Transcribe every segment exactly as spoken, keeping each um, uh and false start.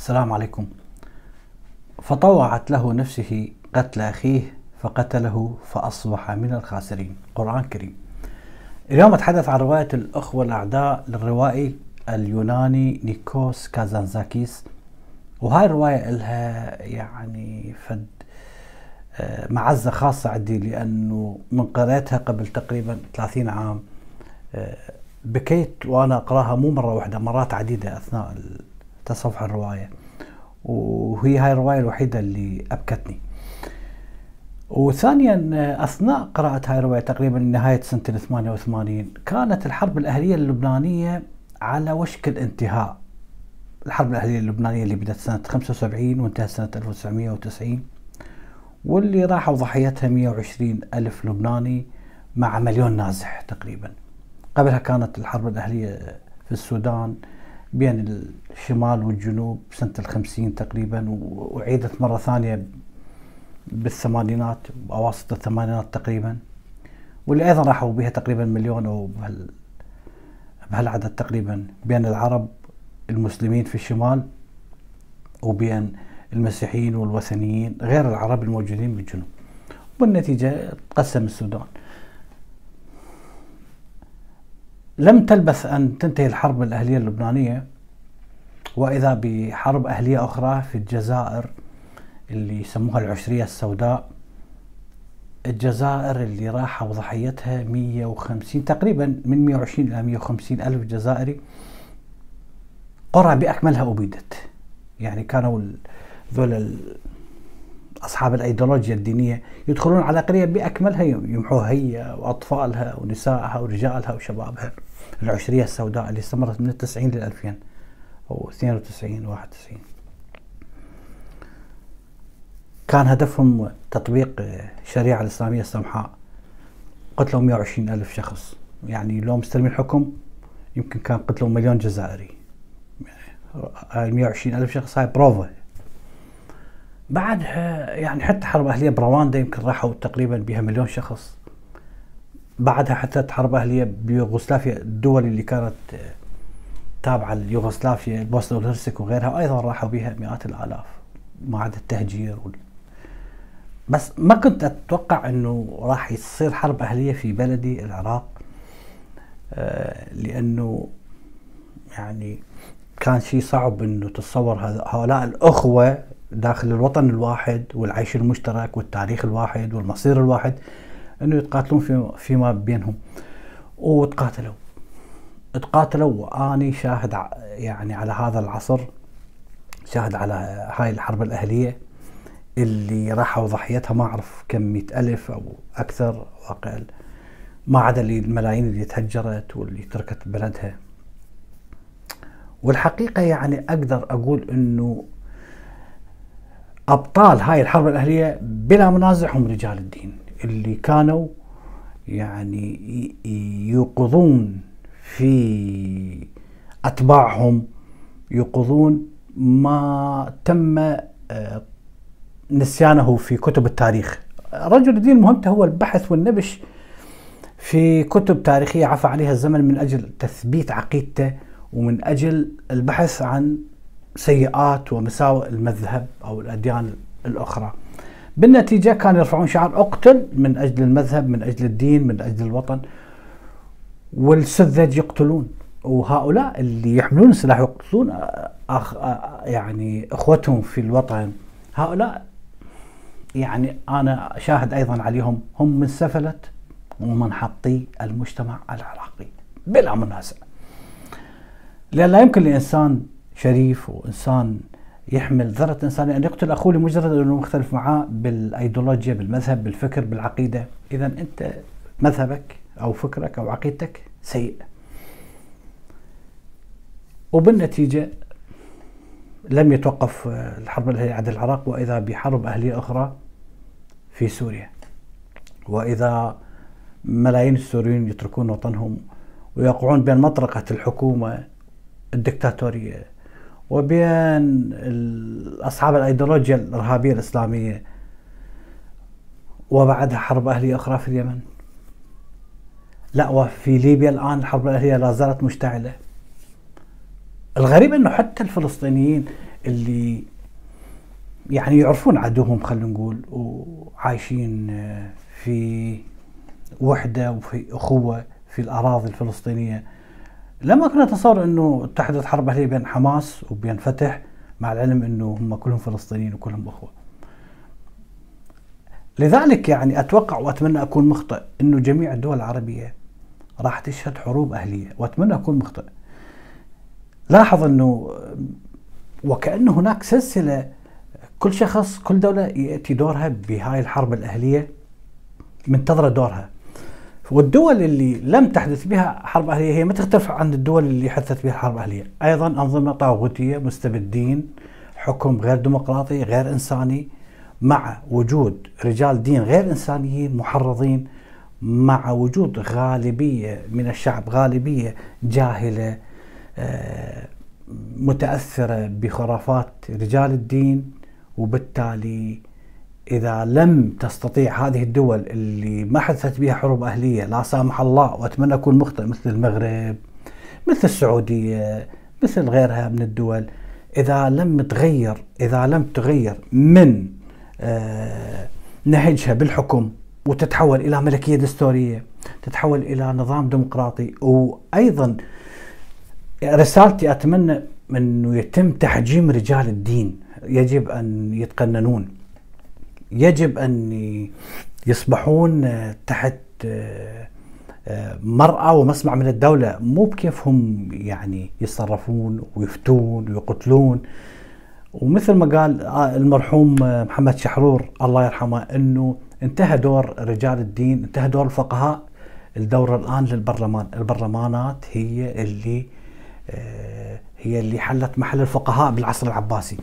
السلام عليكم. فطوعت له نفسه قتل أخيه فقتله فأصبح من الخاسرين. قرآن كريم. اليوم أتحدث عن رواية الأخوة الأعداء للروائي اليوناني نيكوس كازانتزاكيس. وهاي الرواية لها يعني فد معزة خاصة عندي، لأنه من قرأتها قبل تقريبا ثلاثين عام. بكيت وأنا أقرأها مو مرة واحدة، مرات عديدة أثناء تصفح الرواية، وهي هاي الرواية الوحيدة اللي أبكتني. وثانيا أثناء قراءة هاي الرواية تقريبا نهاية سنة ثمانية وثمانين كانت الحرب الأهلية اللبنانية على وشك الانتهاء. الحرب الأهلية اللبنانية اللي بدأت سنة خمسة وسبعين وانتهت سنة ألف وتسعمئة وتسعين، واللي راحوا ضحيتها مئة وعشرين ألف لبناني مع مليون نازح تقريبا. قبلها كانت الحرب الأهلية في السودان بين الشمال والجنوب سنة الخمسين تقريبا، وعيدت مرة ثانية بالثمانينات وأواسط الثمانينات تقريبا، واللي أيضا راحوا بها تقريبا مليون أو بهال بهالعدد تقريبا، بين العرب المسلمين في الشمال وبين المسيحيين والوثنيين غير العرب الموجودين بالجنوب. والنتيجة تقسم السودان. لم تلبث أن تنتهي الحرب الأهلية اللبنانية، وإذا بحرب أهلية أخرى في الجزائر اللي يسموها العشرية السوداء. الجزائر اللي راحوا ضحيتها مئة وخمسين تقريبا، من مئة وعشرين إلى مئة وخمسين ألف جزائري. قرى بأكملها أبيدت، يعني كانوا ذول أصحاب الأيديولوجيا الدينية يدخلون على قرية بأكملها يمحوها هي وأطفالها ونسائها ورجالها وشبابها. العشرية السوداء اللي استمرت من التسعين للألفين أو اثنين وتسعين واحد وتسعين. كان هدفهم تطبيق الشريعة الإسلامية السمحاء. قتلوا مئة وعشرين ألف شخص، يعني لو مستلمين الحكم يمكن كان قتلوا مليون جزائري. هاي مئة وعشرين ألف شخص هاي بروفا. بعدها يعني حتى حرب أهلية برواندا يمكن راحوا تقريبا بها مليون شخص. بعدها حتى حرب أهلية بيوغوسلافيا، الدول اللي كانت تابعة ليوغوسلافيا، البوسنة والهرسك وغيرها، أيضا راحوا بها مئات الآلاف مع التهجير وال... بس ما كنت أتوقع أنه راح يصير حرب أهلية في بلدي العراق، آه لأنه يعني كان شيء صعب أنه تتصور هؤلاء الأخوة داخل الوطن الواحد والعيش المشترك والتاريخ الواحد والمصير الواحد أنه يتقاتلون في فيما بينهم. وتقاتلوا تقاتلوا وأني شاهد يعني على هذا العصر، شاهد على هاي الحرب الأهلية اللي راحوا ضحيتها ما أعرف كم مئة ألف أو أكثر أو أقل، ما عدا الملايين اللي تهجرت واللي تركت بلدها. والحقيقة يعني أقدر أقول أنه أبطال هاي الحرب الأهلية بلا منازع هم رجال الدين، اللي كانوا يعني يوقظون في أتباعهم، يوقظون ما تم نسيانه في كتب التاريخ. رجل الدين مهمته هو البحث والنبش في كتب تاريخية عفى عليها الزمن من أجل تثبيت عقيدته ومن أجل البحث عن سيئات ومساوئ المذهب أو الأديان الأخرى. بالنتيجة كانوا يرفعون شعار اقتل من أجل المذهب، من أجل الدين، من أجل الوطن. والسذج يقتلون، وهؤلاء اللي يحملون السلاح يقتلون أخ يعني أخوتهم في الوطن. هؤلاء يعني أنا شاهد أيضا عليهم، هم من سفلة ومنحطي المجتمع العراقي بلا منازع. لأن لا يمكن لإنسان شريف وإنسان يحمل ذرة إنسانية أن يقتل أخوه لمجرد أنه مختلف معاه بالأيديولوجيا، بالمذهب، بالفكر، بالعقيدة. إذا أنت مذهبك أو فكرك أو عقيدتك سيء. وبالنتيجة لم يتوقف الحرب الأهلية عند العراق، وإذا بحرب أهلية أخرى في سوريا، وإذا ملايين السوريين يتركون وطنهم ويقعون بين مطرقة الحكومة الدكتاتورية وبين أصحاب الأيديولوجيا الإرهابية الإسلامية، وبعدها حرب أهلية أخرى في اليمن. لا، وفي ليبيا الآن الحرب الأهلية لا زالت مشتعلة. الغريب أنه حتى الفلسطينيين اللي يعني يعرفون عدوهم، خلينا نقول، وعايشين في وحدة وفي أخوة في الأراضي الفلسطينية. لما كنا نتصور أنه اتحدت حرب أهلية بين حماس وبين فتح، مع العلم أنه هم كلهم فلسطينيين وكلهم أخوة. لذلك يعني أتوقع وأتمنى أكون مخطئ أنه جميع الدول العربية راح تشهد حروب أهلية، وأتمنى أكون مخطئ. لاحظ أنه وكأنه هناك سلسلة، كل شخص كل دولة يأتي دورها بهاي الحرب الأهلية، منتظرة دورها. والدول اللي لم تحدث بها حرب أهلية هي ما تختلف عن الدول اللي حدثت بها حرب أهلية، أيضا أنظمة طاغوتية، مستبدين، حكم غير ديمقراطي غير إنساني، مع وجود رجال دين غير إنسانيين محرضين، مع وجود غالبية من الشعب، غالبية جاهلة متأثرة بخرافات رجال الدين. وبالتالي إذا لم تستطيع هذه الدول اللي ما حدثت بها حروب أهلية، لا سامح الله، وأتمنى أكون مخطئ، مثل المغرب، مثل السعودية، مثل غيرها من الدول، إذا لم تغير إذا لم تغير من آه نهجها بالحكم وتتحول إلى ملكية دستورية، تتحول إلى نظام ديمقراطي. وأيضا رسالتي أتمنى أنه يتم تحجيم رجال الدين، يجب أن يتقننون، يجب أن يصبحون تحت مرأى ومسمع من الدولة، مو بكيفهم يعني يتصرفون ويفتون ويقتلون. ومثل ما قال المرحوم محمد شحرور الله يرحمه، أنه انتهى دور رجال الدين، انتهى دور الفقهاء، الدور الآن للبرلمان. البرلمانات هي اللي هي اللي حلت محل الفقهاء بالعصر العباسي.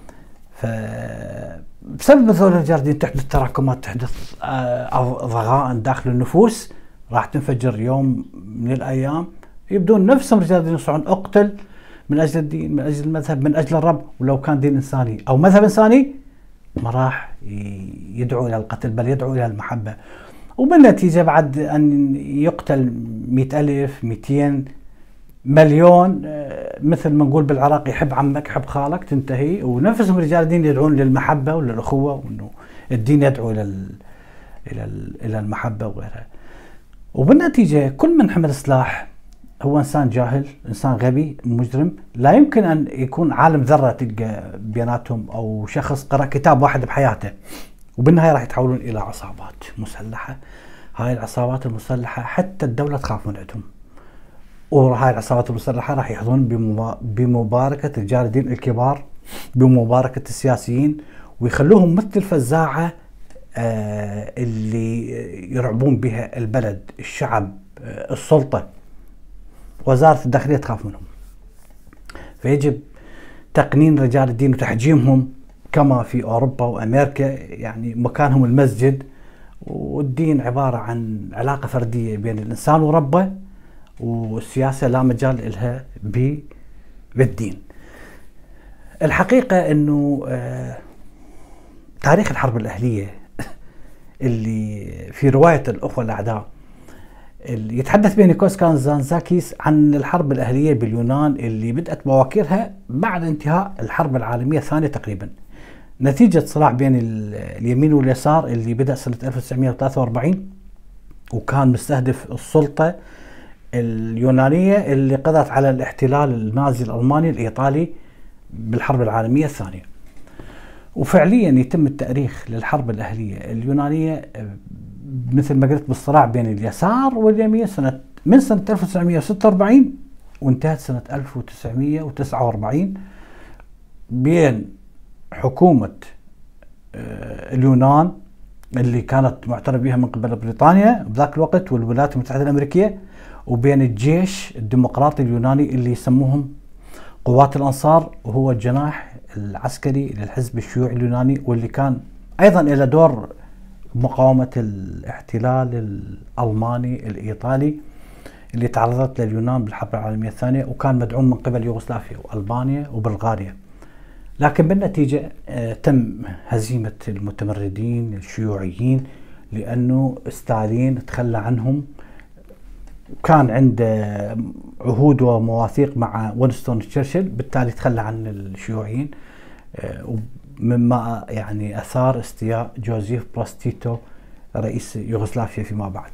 فبسبب هذول رجال الدين تحدث تراكمات، تحدث ضغائن داخل النفوس، راح تنفجر يوم من الأيام، يبدون نفسهم رجال الدين يصنعون اقتل من أجل الدين، من أجل المذهب، من أجل الرب. ولو كان دين إنساني أو مذهب إنساني ما راح يدعو إلى القتل، بل يدعو إلى المحبة. وبالنتيجة بعد أن يقتل مئة ألف، مئتين، مليون، مثل ما نقول بالعراق، يحب عمك يحب خالك، تنتهي. ونفسهم رجال الدين يدعون للمحبة وللأخوة، وأنه الدين يدعو إلى إلى إلى المحبة وغيرها. وبالنتيجة كل من حمل سلاح هو إنسان جاهل، إنسان غبي، مجرم. لا يمكن أن يكون عالم ذرة تلقى بيناتهم، أو شخص قرأ كتاب واحد بحياته. وبالنهاية راح يتحولون إلى عصابات مسلحة. هاي العصابات المسلحة حتى الدولة تخاف من عندهم، وهاي العصابات المسلحة راح يحظون بمباركة رجال الدين الكبار، بمباركة السياسيين، ويخلوهم مثل الفزاعة آه اللي يرعبون بها البلد، الشعب، آه السلطة. وزارة الداخلية تخاف منهم. فيجب تقنين رجال الدين وتحجيمهم كما في أوروبا وأمريكا، يعني مكانهم المسجد. والدين عبارة عن علاقة فردية بين الإنسان وربه، والسياسة لا مجال لها بالدين. الحقيقة أنه آه تاريخ الحرب الأهلية اللي في رواية الأخوة الأعداء، اللي يتحدث به نيكولاس كازانتزاكيس عن الحرب الأهلية باليونان، اللي بدأت بواكيرها بعد انتهاء الحرب العالمية الثانية تقريبا، نتيجة صراع بين اليمين واليسار اللي بدأ سنة ألف وتسعمئة وثلاثة وأربعين، وكان مستهدف السلطة اليونانية اللي قضت على الاحتلال النازي الألماني الإيطالي بالحرب العالمية الثانية. وفعليا يتم التأريخ للحرب الأهلية اليونانية مثل ما قلت بالصراع بين اليسار واليمين سنة من سنة ألف وتسعمئة وستة وأربعين وانتهت سنة ألف وتسعمئة وتسعة وأربعين بين حكومة اليونان اللي كانت معترف بها من قبل بريطانيا بذاك الوقت والولايات المتحدة الأمريكية، وبين الجيش الديمقراطي اليوناني اللي يسموهم قوات الأنصار، وهو الجناح العسكري للحزب الشيوعي اليوناني، واللي كان أيضا إلى دور مقاومة الاحتلال الألماني الإيطالي اللي تعرضت لليونان بالحرب العالمية الثانية، وكان مدعوم من قبل يوغوسلافيا وألبانيا وبلغاريا. لكن بالنتيجة تم هزيمة المتمردين الشيوعيين، لأنه ستالين تخلى عنهم وكان عنده عهود ومواثيق مع وينستون تشرشل، بالتالي تخلى عن الشيوعيين، مما يعني أثار استياء جوزيف بروز تيتو رئيس يوغوسلافيا فيما بعد.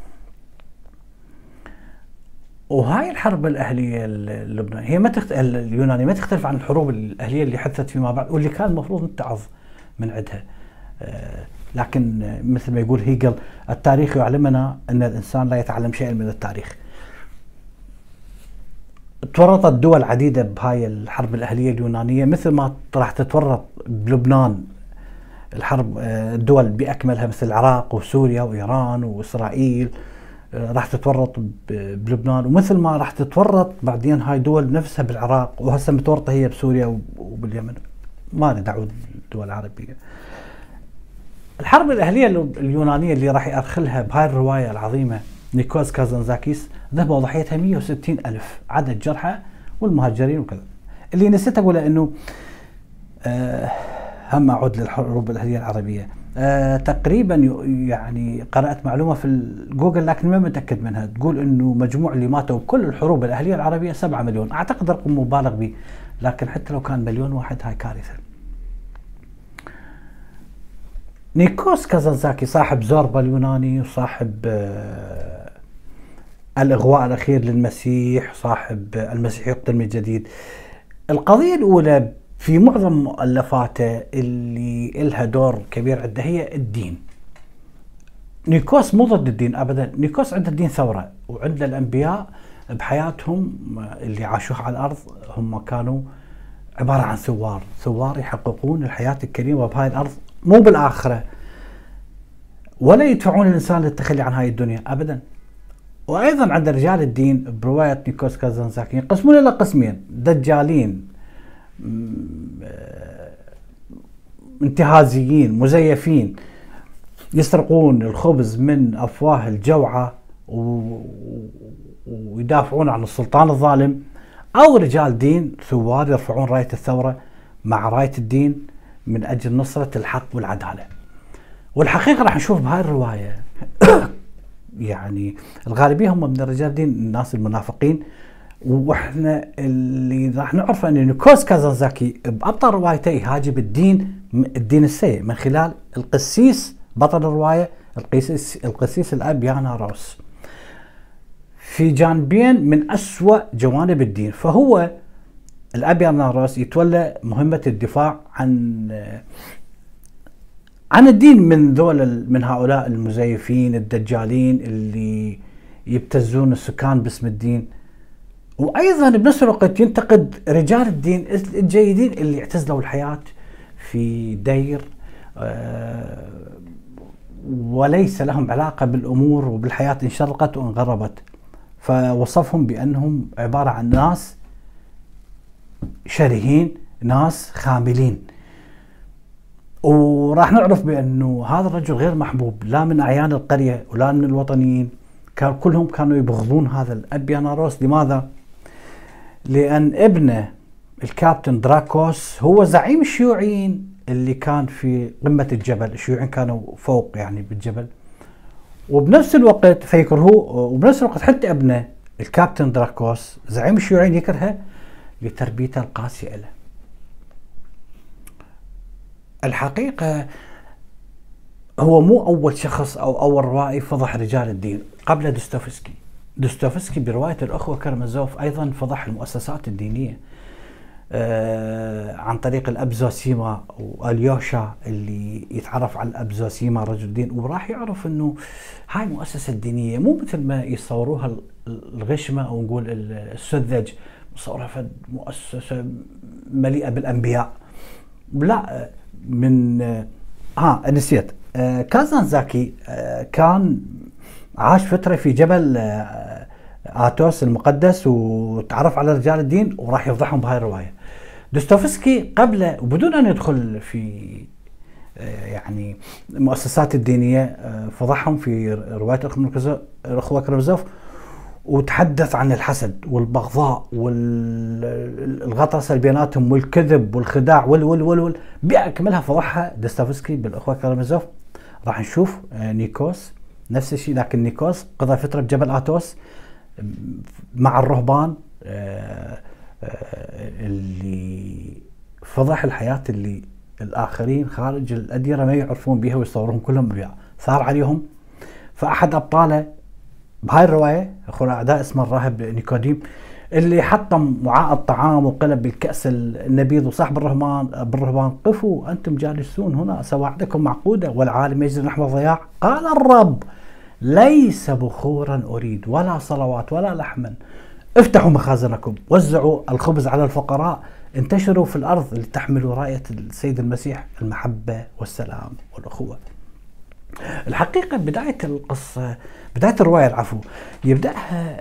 وهاي الحرب الأهلية اللبنانية هي ما تخت... اليونانية ما تختلف عن الحروب الأهلية اللي حدثت فيما بعد واللي كان المفروض نتعظ من عندها. لكن مثل ما يقول هيجل، التاريخ يعلمنا أن الإنسان لا يتعلم شيئا من التاريخ. تورطت دول عديدة بهاي الحرب الأهلية اليونانية، مثل ما راح تتورط بلبنان الحرب الدول بأكملها مثل العراق وسوريا وإيران وإسرائيل، راح تتورط بلبنان، ومثل ما راح تتورط بعدين هاي دول نفسها بالعراق، وهسه متورطة هي بسوريا وباليمن. ما لي دعوة بالدول العربية. الحرب الأهلية اليونانية اللي راح يأرخلها بهاي الرواية العظيمة نيكوس كازانزاكيس، ذهبوا ضحيتها مئة وستين ألف، عدد جرحى والمهاجرين وكذا. اللي نسيت أقوله أنه أه هم أعود للحروب الأهلية العربية. أه تقريبا يعني قرأت معلومة في جوجل لكن ما متأكد منها، تقول أنه مجموع اللي ماتوا بكل الحروب الأهلية العربية سبعة مليون. أعتقد رقم مبالغ به، لكن حتى لو كان مليون واحد هاي كارثة. نيكوس كازانزاكي صاحب زوربا اليوناني، وصاحب أه الإغواء الأخير للمسيح، صاحب المسيح يقتل من جديد. القضية الأولى في معظم مؤلفاته اللي إلها دور كبير عنده هي الدين. نيكوس مو ضد الدين أبدا، نيكوس عنده الدين ثورة، وعنده الأنبياء بحياتهم اللي عاشوها على الأرض هم كانوا عبارة عن ثوار، ثوار يحققون الحياة الكريمة بهاي الأرض، مو بالآخرة، ولا يدفعون الإنسان للتخلي عن هاي الدنيا أبدا. وأيضا عند رجال الدين برواية نيكوس كازانزاكي يقسمون إلى قسمين: دجالين، انتهازيين، مزيفين، يسرقون الخبز من أفواه الجوعى ويدافعون عن السلطان الظالم، أو رجال دين ثوار يرفعون راية الثورة مع راية الدين من أجل نصرة الحق والعدالة. والحقيقة راح نشوف بهاي الرواية يعني الغالبية هم من رجال الدين، الناس المنافقين. واحنا اللي راح نعرف ان نيكوس كازانزاكي بأبطال روايته يهاجم الدين، الدين السيء، من خلال القسيس بطل الرواية، القسيس القسيس الأبياناروس، في جانبين من أسوأ جوانب الدين. فهو الأبياناروس يتولى مهمة الدفاع عن عن الدين من ذول من هؤلاء المزيفين الدجالين اللي يبتزون السكان باسم الدين، وأيضا بنفس الوقت ينتقد رجال الدين الجيدين اللي اعتزلوا الحياة في دير وليس لهم علاقة بالأمور وبالحياة إن شرقت وإن غربت، فوصفهم بأنهم عبارة عن ناس شرهين، ناس خاملين. وراح نعرف بأنه هذا الرجل غير محبوب لا من أعيان القرية ولا من الوطنيين، كان كلهم كانوا يبغضون هذا الأبياناروس. لماذا؟ لأن ابنه الكابتن دراكوس هو زعيم الشيوعيين اللي كان في قمة الجبل، الشيوعيين كانوا فوق يعني بالجبل، وبنفس الوقت فيكرهوه، وبنفس الوقت حتى ابنه الكابتن دراكوس زعيم الشيوعيين يكرهه لتربيته القاسية له. الحقيقة هو مو أول شخص أو أول روائي فضح رجال الدين، قبل دوستويفسكي. دوستويفسكي برواية الأخوة كارامازوف أيضا فضح المؤسسات الدينية آه عن طريق الأب زوسيما واليوشا، اللي يتعرف على الأب زوسيما رجل دين وراح يعرف أنه هاي مؤسسة دينية مو مثل ما يصوروها الغشمة أو نقول السذج، مصورها في مؤسسة مليئة بالأنبياء. لا، من ها آه نسيت آه كازانزاكي آه كان عاش فترة في جبل آه آتوس المقدس وتعرف على رجال الدين وراح يفضحهم بهاي الرواية. دوستويفسكي قبل وبدون أن يدخل في آه يعني المؤسسات الدينية آه فضحهم في رواية الأخوة كارامازوف، وتحدث عن الحسد والبغضاء والغطرسة اللي بيناتهم والكذب والخداع وال وال وال, وال بأكملها فضحها دوستويفسكي بالأخوة كارامازوف. راح نشوف نيكوس نفس الشيء، لكن نيكوس قضى فترة بجبل آتوس مع الرهبان اللي فضح الحياة اللي الآخرين خارج الأديرة ما يعرفون بها ويصورون كلهم بها، صار عليهم. فأحد أبطاله بهاي الرواية أخو الأعداء اسمه الراهب نيكوديم، اللي حطم وعاء الطعام وقلب بالكأس النبيذ وصاح بالرهبان بالرهبان قفوا أنتم جالسون هنا سواعدكم معقودة والعالم يجري نحو الضياع. قال الرب ليس بخورا أريد ولا صلوات ولا لحما، افتحوا مخازنكم، وزعوا الخبز على الفقراء، انتشروا في الأرض لتحملوا راية السيد المسيح المحبة والسلام والأخوة. الحقيقة بداية القصة بداية الرواية العفو يبدأها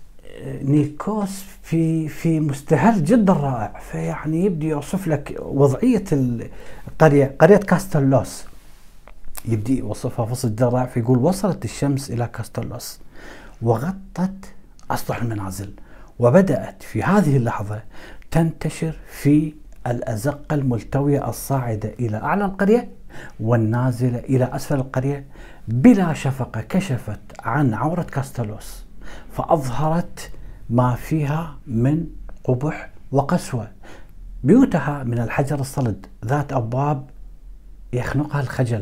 نيكوس في في مستهل جدا رائع، فيعني يبدي يوصف لك وضعية القرية، قرية كاستلوس، يبدي يوصفها فصل جدا رائع. فيقول وصلت الشمس إلى كاستلوس وغطت أسطح المنازل، وبدأت في هذه اللحظة تنتشر في الأزقة الملتوية الصاعدة إلى أعلى القرية والنازلة إلى أسفل القرية بلا شفقة. كشفت عن عورة كاستلوس فأظهرت ما فيها من قبح وقسوة. بيوتها من الحجر الصلد ذات أبواب يخنقها الخجل،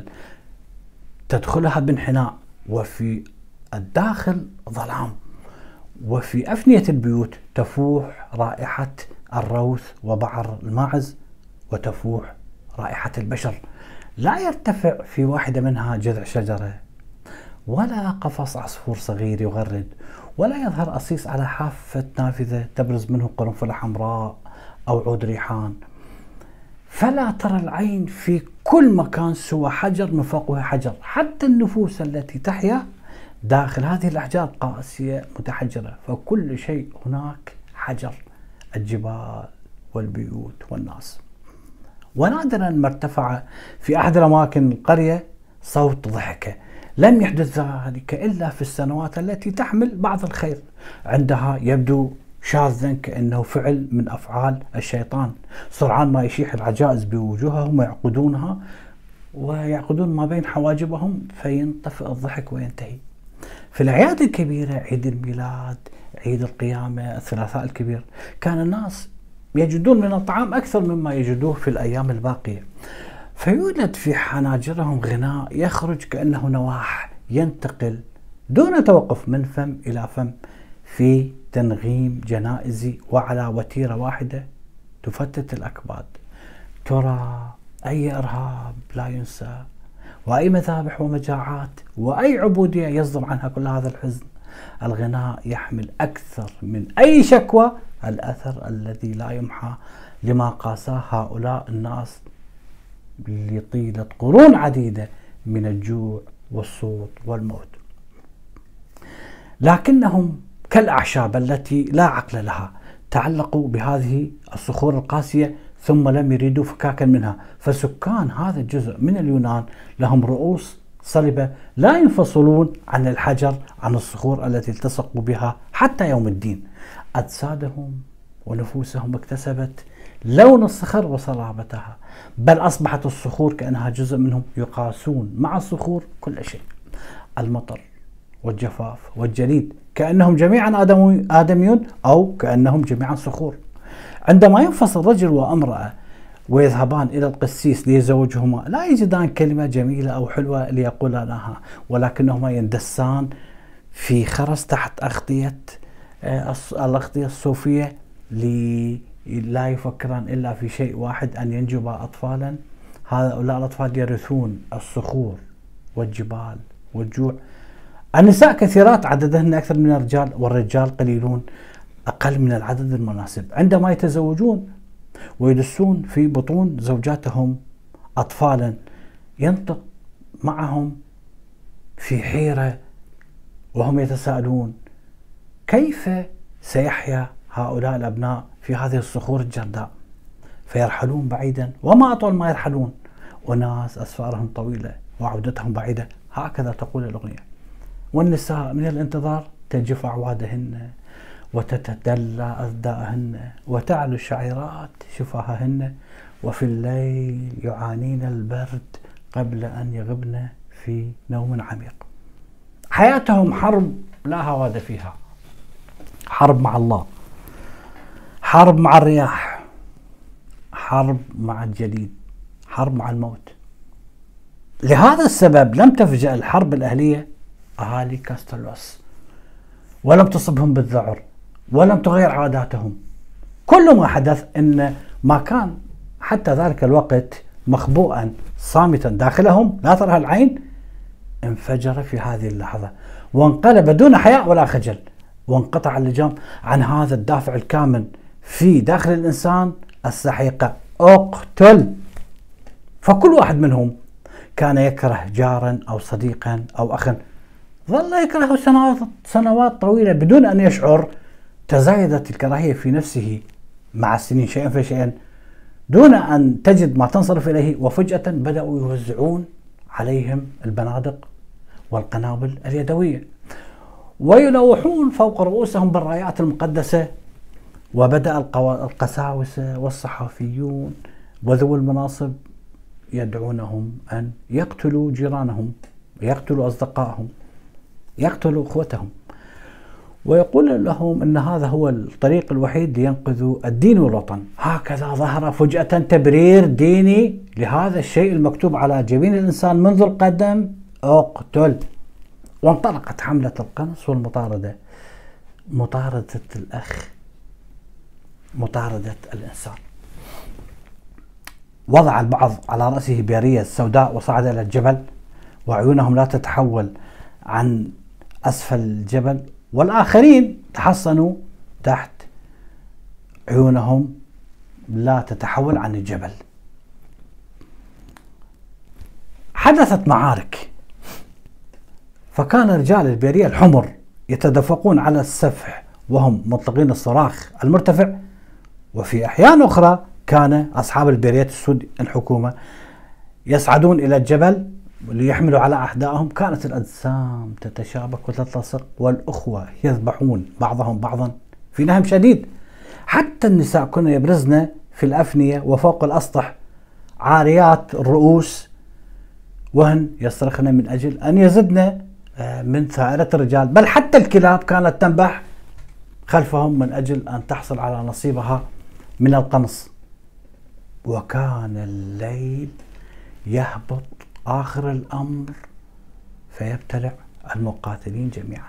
تدخلها بانحناء، وفي الداخل ظلام، وفي أفنية البيوت تفوح رائحة الروث وبعر الماعز، وتفوح رائحة البشر. لا يرتفع في واحدة منها جذع شجرة، ولا قفص عصفور صغير يغرد، ولا يظهر أصيص على حافة نافذة تبرز منه قرنفلة حمراء أو عود ريحان. فلا ترى العين في كل مكان سوى حجر من فوقه حجر، حتى النفوس التي تحيا داخل هذه الأحجار قاسية متحجرة، فكل شيء هناك حجر، الجبال والبيوت والناس. ونادرا ما ارتفع في أحد الأماكن القرية صوت ضحكة، لم يحدث ذلك إلا في السنوات التي تحمل بعض الخير، عندها يبدو شاذا كأنه فعل من أفعال الشيطان. سرعان ما يشيح العجائز بوجوههم ويعقدونها ويعقدون ما بين حواجبهم، فينطفئ الضحك وينتهي. في الأعياد الكبيرة، عيد الميلاد، عيد القيامة، الثلاثاء الكبير، كان الناس يجدون من الطعام أكثر مما يجدوه في الأيام الباقية، فيولد في حناجرهم غناء يخرج كأنه نواح ينتقل دون توقف من فم إلى فم في تنغيم جنائزي وعلى وتيرة واحدة تفتت الأكباد. ترى أي إرهاب لا ينسى، وأي مذابح ومجاعات، وأي عبودية يصدر عنها كل هذا الحزن. الغناء يحمل أكثر من أي شكوى الأثر الذي لا يمحى لما قاساه هؤلاء الناس لطيلة قرون عديدة من الجوع والصوت والموت. لكنهم كالأعشاب التي لا عقل لها، تعلقوا بهذه الصخور القاسية ثم لم يريدوا فكاكا منها. فسكان هذا الجزء من اليونان لهم رؤوس صلبة لا ينفصلون عن الحجر، عن الصخور التي التصقوا بها حتى يوم الدين. أجسادهم ونفوسهم اكتسبت لون الصخر وصلابتها، بل أصبحت الصخور كأنها جزء منهم، يقاسون مع الصخور كل شيء، المطر والجفاف والجليد، كأنهم جميعا آدميون أو كأنهم جميعا صخور. عندما ينفصل رجل وامرأة ويذهبان إلى القسيس ليزوجهما، لا يجدان كلمة جميلة أو حلوة ليقولا لها، ولكنهما يندسان في خرس تحت أغطية الأغطية الصوفية، لا يفكران إلا في شيء واحد، أن ينجبا أطفالا. هؤلاء الأطفال يرثون الصخور والجبال والجوع. النساء كثيرات عددهن أكثر من الرجال، والرجال قليلون أقل من العدد المناسب. عندما يتزوجون ويدسون في بطون زوجاتهم أطفالا، ينطق معهم في حيرة وهم يتساءلون كيف سيحيا هؤلاء الأبناء في هذه الصخور الجرداء، فيرحلون بعيدا، وما أطول ما يرحلون، وناس أسفارهم طويلة وعودتهم بعيدة. هكذا تقول الأغنية. والنساء من الانتظار تجف أعوادهن وتتدلى أرداءهن وتعلو الشعيرات شفاههن، وفي الليل يعانين البرد قبل أن يغبن في نوم عميق. حياتهم حرب لا هواد فيها، حرب مع الله، حرب مع الرياح، حرب مع الجليد، حرب مع الموت. لهذا السبب لم تفجأ الحرب الأهلية أهالي كاستلوس، ولم تصبهم بالذعر، ولم تغير عاداتهم. كل ما حدث أن ما كان حتى ذلك الوقت مخبوءا صامتا داخلهم لا تراه العين انفجر في هذه اللحظة، وانقلب دون حياء ولا خجل، وانقطع اللجام عن هذا الدافع الكامن في داخل الإنسان السحيقة: اقتل. فكل واحد منهم كان يكره جارا أو صديقا أو أخا، ظل يكرهه سنوات سنوات طويلة بدون أن يشعر. تزايدت الكراهية في نفسه مع السنين شيئا فشيئا دون أن تجد ما تنصرف إليه، وفجأة بدأوا يوزعون عليهم البنادق والقنابل اليدوية، ويلوحون فوق رؤوسهم بالرايات المقدسة. وبدأ القساوسة والصحفيون وذوي المناصب يدعونهم أن يقتلوا جيرانهم، يقتلوا أصدقائهم، يقتلوا أخوتهم، ويقول لهم أن هذا هو الطريق الوحيد لينقذوا الدين والوطن. هكذا ظهر فجأة تبرير ديني لهذا الشيء المكتوب على جبين الإنسان منذ القدم: اقتل. وانطلقت حملة القنص والمطاردة، مطاردة الأخ، مطاردة الإنسان. وضع البعض على رأسه بيرية سوداء وصعد إلى الجبل، وعيونهم لا تتحول عن أسفل الجبل، والآخرين تحصنوا تحت عيونهم لا تتحول عن الجبل. حدثت معارك، فكان رجال البيرية الحمر يتدفقون على السفح وهم مطلقين الصراخ المرتفع، وفي أحيان أخرى كان أصحاب البيريات السود الحكومة يصعدون إلى الجبل ليحملوا على أعدائهم. كانت الأجسام تتشابك وتلتصق، والأخوة يذبحون بعضهم بعضا في نهم شديد. حتى النساء كنا يبرزن في الأفنية وفوق الأسطح عاريات الرؤوس، وهن يصرخن من أجل أن يزدن من ثائرة الرجال، بل حتى الكلاب كانت تنبح خلفهم من أجل أن تحصل على نصيبها من القنص. وكان الليل يهبط آخر الأمر فيبتلع المقاتلين جميعا.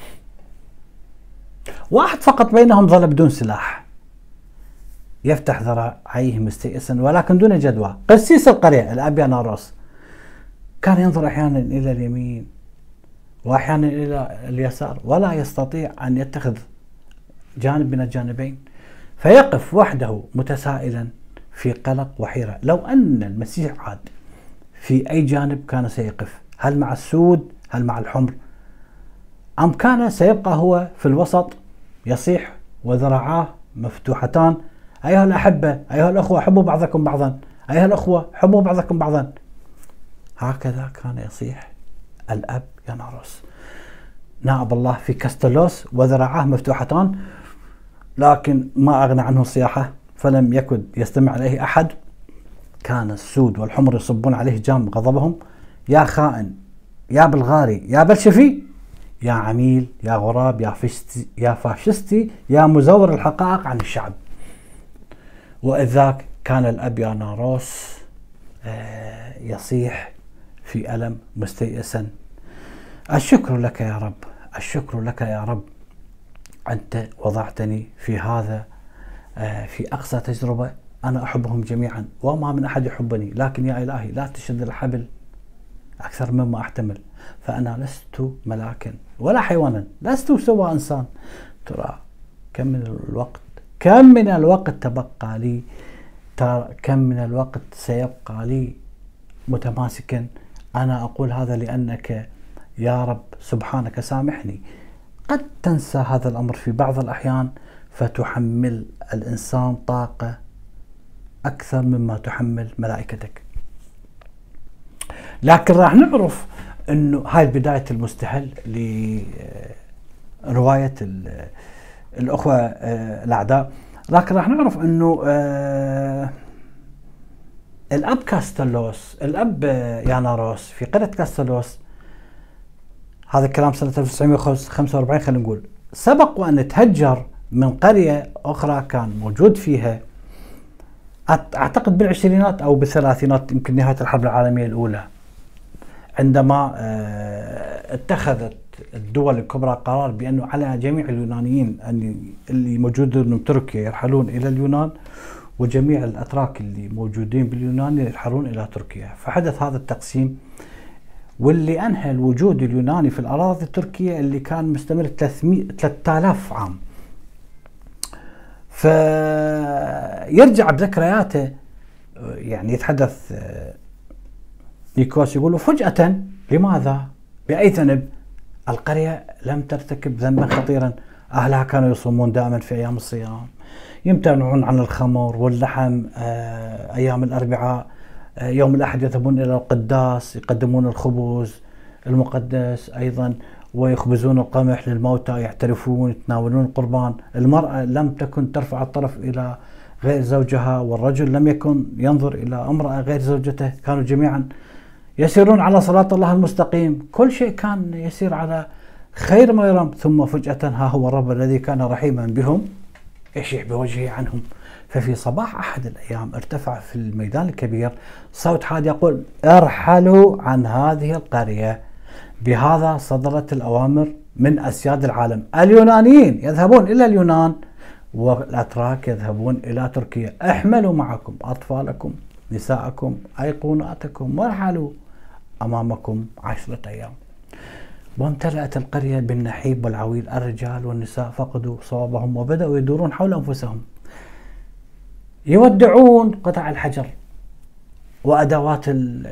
واحد فقط بينهم ظل بدون سلاح يفتح ذراعيه مستيئسا ولكن دون جدوى. قسيس القرية الأبياناروس كان ينظر أحيانا إلى اليمين وأحيانا إلى اليسار، ولا يستطيع أن يتخذ جانب من الجانبين، فيقف وحده متسائلا في قلق وحيرة. لو أن المسيح عاد في أي جانب كان سيقف، هل مع السود، هل مع الحمر، أم كان سيبقى هو في الوسط يصيح وذراعاه مفتوحتان: أيها الأحبة، أيها الأخوة، حبوا بعضكم بعضا، أيها الأخوة، حبوا بعضكم بعضا. هكذا كان يصيح الأب ياناروس نائب الله في كاستلوس وذراعاه مفتوحتان، لكن ما أغنى عنه الصياحة، فلم يكن يستمع إليه أحد. كان السود والحمر يصبون عليه جام غضبهم: يا خائن، يا بلغاري، يا بلشفي، يا عميل، يا غراب، يا فاشستي، يا فاشستي، يا مزور الحقائق عن الشعب. وإذ ذاك كان الأب ياناروس يصيح في ألم مستيئسا: الشكر لك يا رب، الشكر لك يا رب، أنت وضعتني في هذا في أقصى تجربة. أنا أحبهم جميعا وما من أحد يحبني، لكن يا إلهي لا تشد الحبل أكثر مما أحتمل، فأنا لست ملاكا ولا حيوانا، لست سوى إنسان. ترى كم من الوقت كم من الوقت تبقى لي، ترى كم من الوقت سيبقى لي متماسكا. أنا أقول هذا لأنك يا رب سبحانك سامحني. قد تنسى هذا الأمر في بعض الأحيان فتحمل الإنسان طاقة أكثر مما تحمل ملائكتك. لكن راح نعرف أنه هاي بداية المستهل لرواية الأخوة الأعداء. لكن راح نعرف أنه الأب كاستلوس، الأب ياناروس في قرية كاستلوس، هذا الكلام سنة ألف وتسعمئة وخمسة وأربعين خلينا نقول، سبق وأن تهجر من قرية أخرى كان موجود فيها، أعتقد بالعشرينات أو بالثلاثينات، يمكن نهاية الحرب العالمية الأولى، عندما اتخذت الدول الكبرى قرار بأنه على جميع اليونانيين اللي موجودين بتركيا يرحلون إلى اليونان، وجميع الأتراك اللي موجودين باليونان يرحلون إلى تركيا. فحدث هذا التقسيم، واللي أنهى الوجود اليوناني في الأراضي التركية اللي كان مستمر ثلاثة آلاف عام. فيرجع بذكرياته، يعني يتحدث نيكوس يقول فجأة لماذا؟ بأي ذنب؟ القرية لم ترتكب ذنبا خطيرا، أهلها كانوا يصومون دائما في أيام الصيام، يمتنعون عن الخمر واللحم أيام الأربعاء، يوم الأحد يذهبون إلى القداس يقدمون الخبز المقدس أيضا، ويخبزون القمح للموتى، يعترفون، يتناولون القربان. المرأة لم تكن ترفع الطرف إلى غير زوجها، والرجل لم يكن ينظر إلى امرأة غير زوجته، كانوا جميعا يسيرون على صراط الله المستقيم، كل شيء كان يسير على خير ما يرام. ثم فجأة ها هو الرب الذي كان رحيما بهم يشيع بوجهه عنهم. ففي صباح أحد الأيام ارتفع في الميدان الكبير صوت حاد يقول ارحلوا عن هذه القرية. بهذا صدرت الأوامر من أسياد العالم، اليونانيين يذهبون إلى اليونان والأتراك يذهبون إلى تركيا، احملوا معكم أطفالكم نساءكم أيقوناتكم وارحلوا أمامكم عشرة أيام. وامتلأت القرية بالنحيب والعويل، الرجال والنساء فقدوا صوابهم وبدأوا يدورون حول أنفسهم، يودعون قطع الحجر وأدوات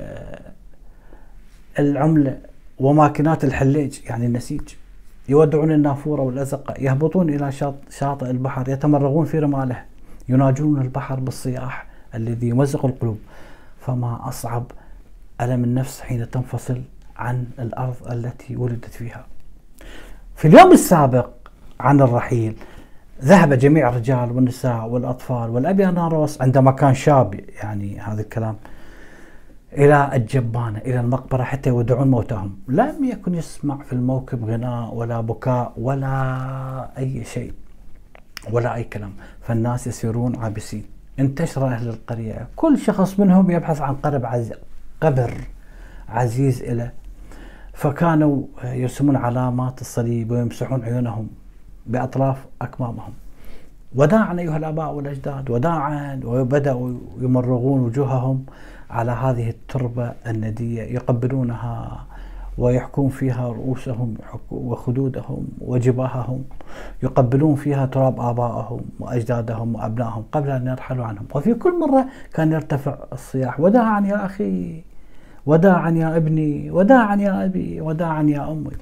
العملة وماكينات الحليج يعني النسيج، يودعون النافورة والأزقة، يهبطون إلى شاطئ البحر، يتمرغون في رماله، يناجون البحر بالصياح الذي يمزق القلوب. فما أصعب ألم النفس حين تنفصل عن الأرض التي ولدت فيها. في اليوم السابق عن الرحيل ذهب جميع الرجال والنساء والأطفال والأبياناروس عندما كان شاب، يعني هذا الكلام، إلى الجبانة، إلى المقبرة حتى يودعون موتاهم. لم يكن يسمع في الموكب غناء ولا بكاء ولا أي شيء ولا أي كلام، فالناس يسيرون عابسين. انتشر أهل القرية، كل شخص منهم يبحث عن قرب عزيز قبر عزيز إله، فكانوا يرسمون علامات الصليب ويمسحون عيونهم بأطراف أكمامهم. وداعا أيها الآباء والأجداد، وداعا، وبدأوا يمرغون وجوههم على هذه التربة الندية، يقبلونها ويحكون فيها رؤوسهم وخدودهم وجباههم، يقبلون فيها تراب آبائهم وأجدادهم وأبنائهم قبل أن يرحلوا عنهم. وفي كل مرة كان يرتفع الصياح: وداعا يا أخي، وداعا يا ابني، وداعا يا أبي، وداعا يا أمي.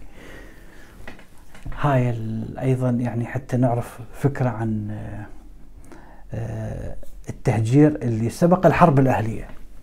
هاي أيضا يعني حتى نعرف فكرة عن التهجير اللي سبق الحرب الأهلية.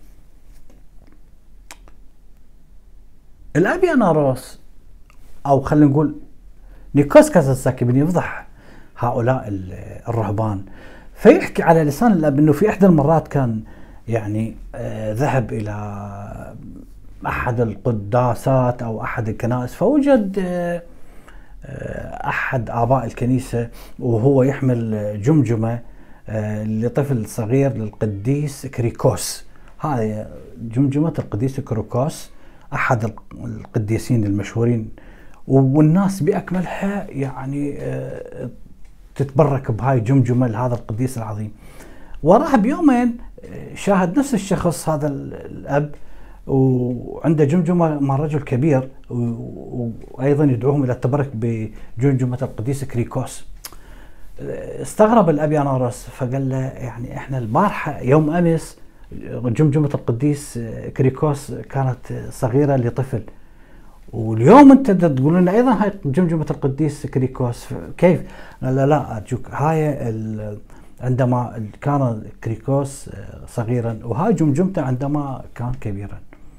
الأبياناروس أو خلينا نقول نيكوس كازانتزاكي يفضح هؤلاء الرهبان، فيحكي على لسان الأب أنه في إحدى المرات كان يعني آه ذهب إلى أحد القداسات أو أحد الكنائس، فوجد آه أحد آباء الكنيسة وهو يحمل جمجمة آه لطفل صغير للقديس كريكوس. هذه جمجمة القديس كريكوس أحد القديسين المشهورين، والناس بأكملها يعني آه تتبرك بهاي جمجمة لهذا القديس العظيم. وراها بيومين شاهد نفس الشخص هذا الأب وعنده جمجمة مع رجل كبير، وأيضا يدعوهم إلى التبرك بجمجمة القديس كريكوس. استغرب الأبياناروس فقال له يعني إحنا البارحة يوم أمس جمجمة القديس كريكوس كانت صغيرة لطفل، واليوم أنت تقول لنا أيضا هاي جمجمة القديس كريكوس، كيف؟ لا لا أرجوك، هاي عندما كان كريكوس صغيرا، وهاي جمجمته عندما كان كبيرا.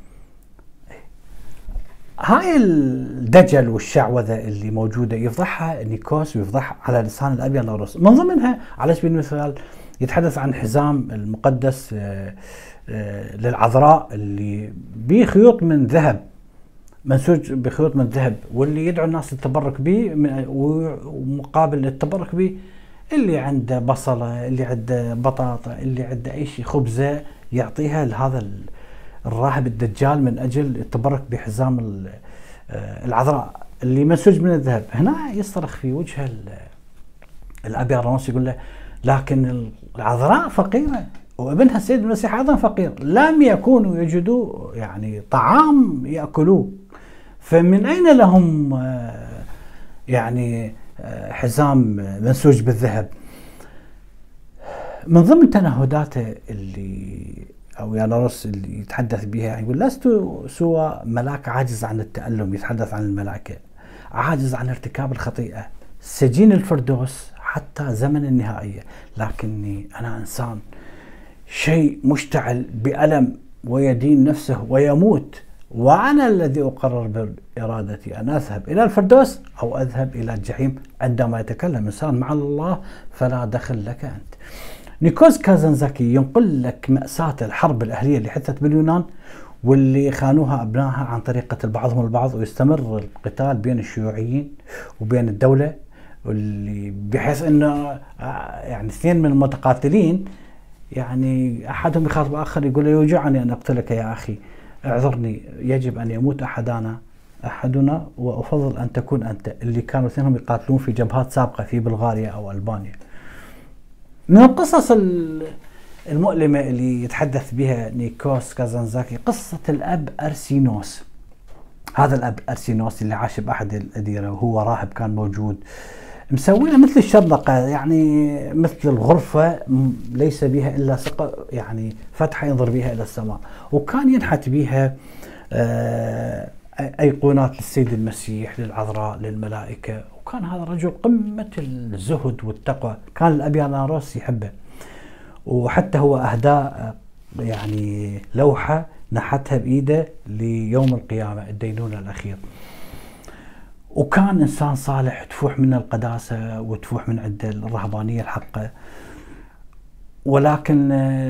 هاي الدجل والشعوذة اللي موجودة يفضحها نيكوس ويفضحها على لسان الأبياناروس. من ضمنها على سبيل المثال يتحدث عن حزام المقدس للعذراء اللي بيه خيوط من ذهب، منسوج بخيوط من ذهب، واللي يدعو الناس للتبرك به، ومقابل التبرك به اللي عنده بصلة، اللي عنده بطاطا، اللي عنده أي شيء، خبزة، يعطيها لهذا الراهب الدجال من أجل التبرك بحزام العذراء اللي منسوج من الذهب. هنا يصرخ في وجه الأب يارانوس يقول له: لكن العذراء فقيرة وابنها السيد المسيح أيضا فقير، لم يكونوا يجدوا يعني طعام يأكلوه، فمن أين لهم يعني حزام منسوج بالذهب؟ من ضمن تنهداته اللي أو يارانوس اللي يتحدث بها يقول: لست سوى ملاك عاجز عن التألم، يتحدث عن الملائكة، عاجز عن ارتكاب الخطيئة، سجين الفردوس حتى زمن النهائية، لكني أنا إنسان شيء مشتعل بألم ويدين نفسه ويموت، وأنا الذي أقرر بإرادتي أن أذهب إلى الفردوس أو أذهب إلى الجحيم. عندما يتكلم إنسان مع الله فلا دخل لك أنت. نيكوس كازانزاكي ينقل لك مأساة الحرب الأهلية اللي حدثت باليونان، واللي خانوها أبنائها عن طريق قتل بعضهم البعض، ويستمر القتال بين الشيوعيين وبين الدولة، واللي بحيث أنه يعني اثنين من المتقاتلين يعني أحدهم يخاطب آخر يقول له: يوجعني أن أقتلك يا أخي، اعذرني، يجب أن يموت أحدنا أحدنا وأفضل أن تكون أنت. اللي كانوا اثنينهم يقاتلون في جبهات سابقة في بلغاريا أو ألبانيا. من القصص المؤلمة اللي يتحدث بها نيكوس كازانزاكي قصة الأب أرسينوس. هذا الأب أرسينوس اللي عاش بأحد الأديرة وهو راهب كان موجود، مسويها مثل الشرنقة، يعني مثل الغرفة ليس بها إلا سقف، يعني فتحة ينظر بها إلى السماء، وكان ينحت بها أيقونات للسيد المسيح، للعذراء، للملائكة. وكان هذا الرجل قمة الزهد والتقوى، كان الأب يارانوس يحبه، وحتى هو أهدى يعني لوحة نحتها بإيده ليوم القيامة، الدينونة الأخير. وكان إنسان صالح، تفوح منه القداسة وتفوح من عنده الرهبانية الحقة، ولكن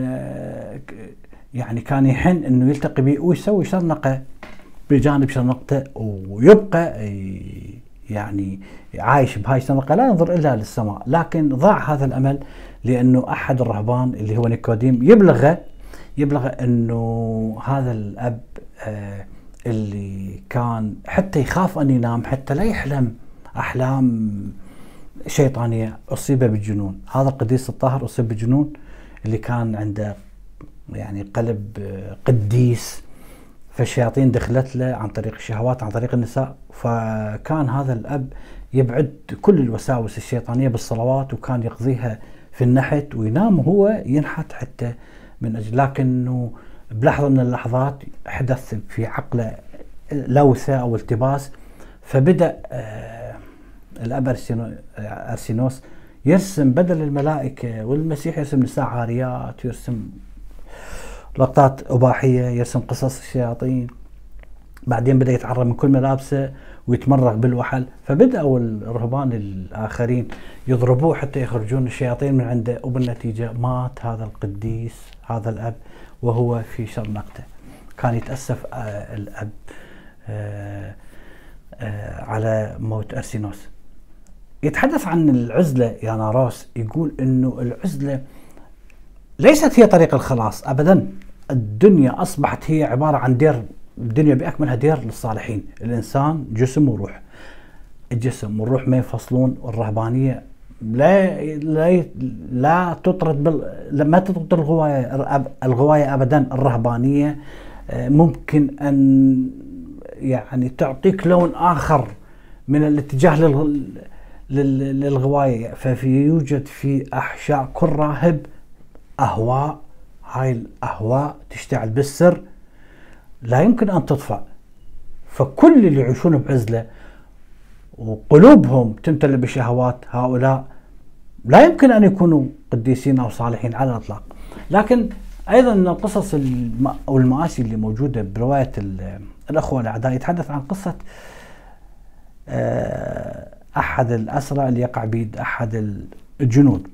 يعني كان يحن إنه يلتقي به ويسوي شرنقة بجانب شرنقته، ويبقى يعني عايش بهاي الشرنقة لا ينظر إلا للسماء. لكن ضاع هذا الأمل لأنه أحد الرهبان اللي هو نيكوديم يبلغ يبلغ إنه هذا الأب آه اللي كان حتى يخاف أن ينام، حتى لا يحلم أحلام شيطانية، أصيب بالجنون. هذا القديس الطاهر أصيب بالجنون، اللي كان عنده يعني قلب قديس، فالشياطين دخلت له عن طريق الشهوات، عن طريق النساء. فكان هذا الأب يبعد كل الوساوس الشيطانية بالصلوات، وكان يقضيها في النحت، وينام وهو ينحت حتى من أجل. لكنه بلحظة من اللحظات حدث في عقله لوثة أو التباس، فبدأ الأب أرسينوس يرسم بدل الملائكة والمسيح يرسم نساء عاريات، يرسم لقطات أباحية، يرسم قصص الشياطين. بعدين بدأ يتعرى من كل ملابسه ويتمرغ بالوحل، فبدأوا الرهبان الآخرين يضربوه حتى يخرجون الشياطين من عنده، وبالنتيجة مات هذا القديس هذا الأب وهو في شرنقته. كان يتأسف الأب على موت أرسينوس. يتحدث عن العزلة ياناروس، يقول إنه العزلة ليست هي طريق الخلاص أبدا. الدنيا أصبحت هي عبارة عن دير، الدنيا بأكملها دير للصالحين. الإنسان جسم وروح، الجسم والروح ما ينفصلون. والرهبانية لا لا لا تطرد بال ما تطرد الغواية الغواية أبدا. الرهبانية ممكن أن يعني تعطيك لون آخر من الاتجاه لل للغواية. ففي يوجد في أحشاء كل راهب أهواء، هاي الأهواء تشتعل بالسر لا يمكن أن تطفأ. فكل اللي يعيشون بعزلة وقلوبهم تمتلئ بشهوات، هؤلاء لا يمكن أن يكونوا قديسين أو صالحين على الإطلاق. لكن أيضا من القصص أو المآسي اللي موجودة برواية الأخوة الأعداء، يتحدث عن قصة أحد الأسرى اللي يقع بيد أحد الجنود.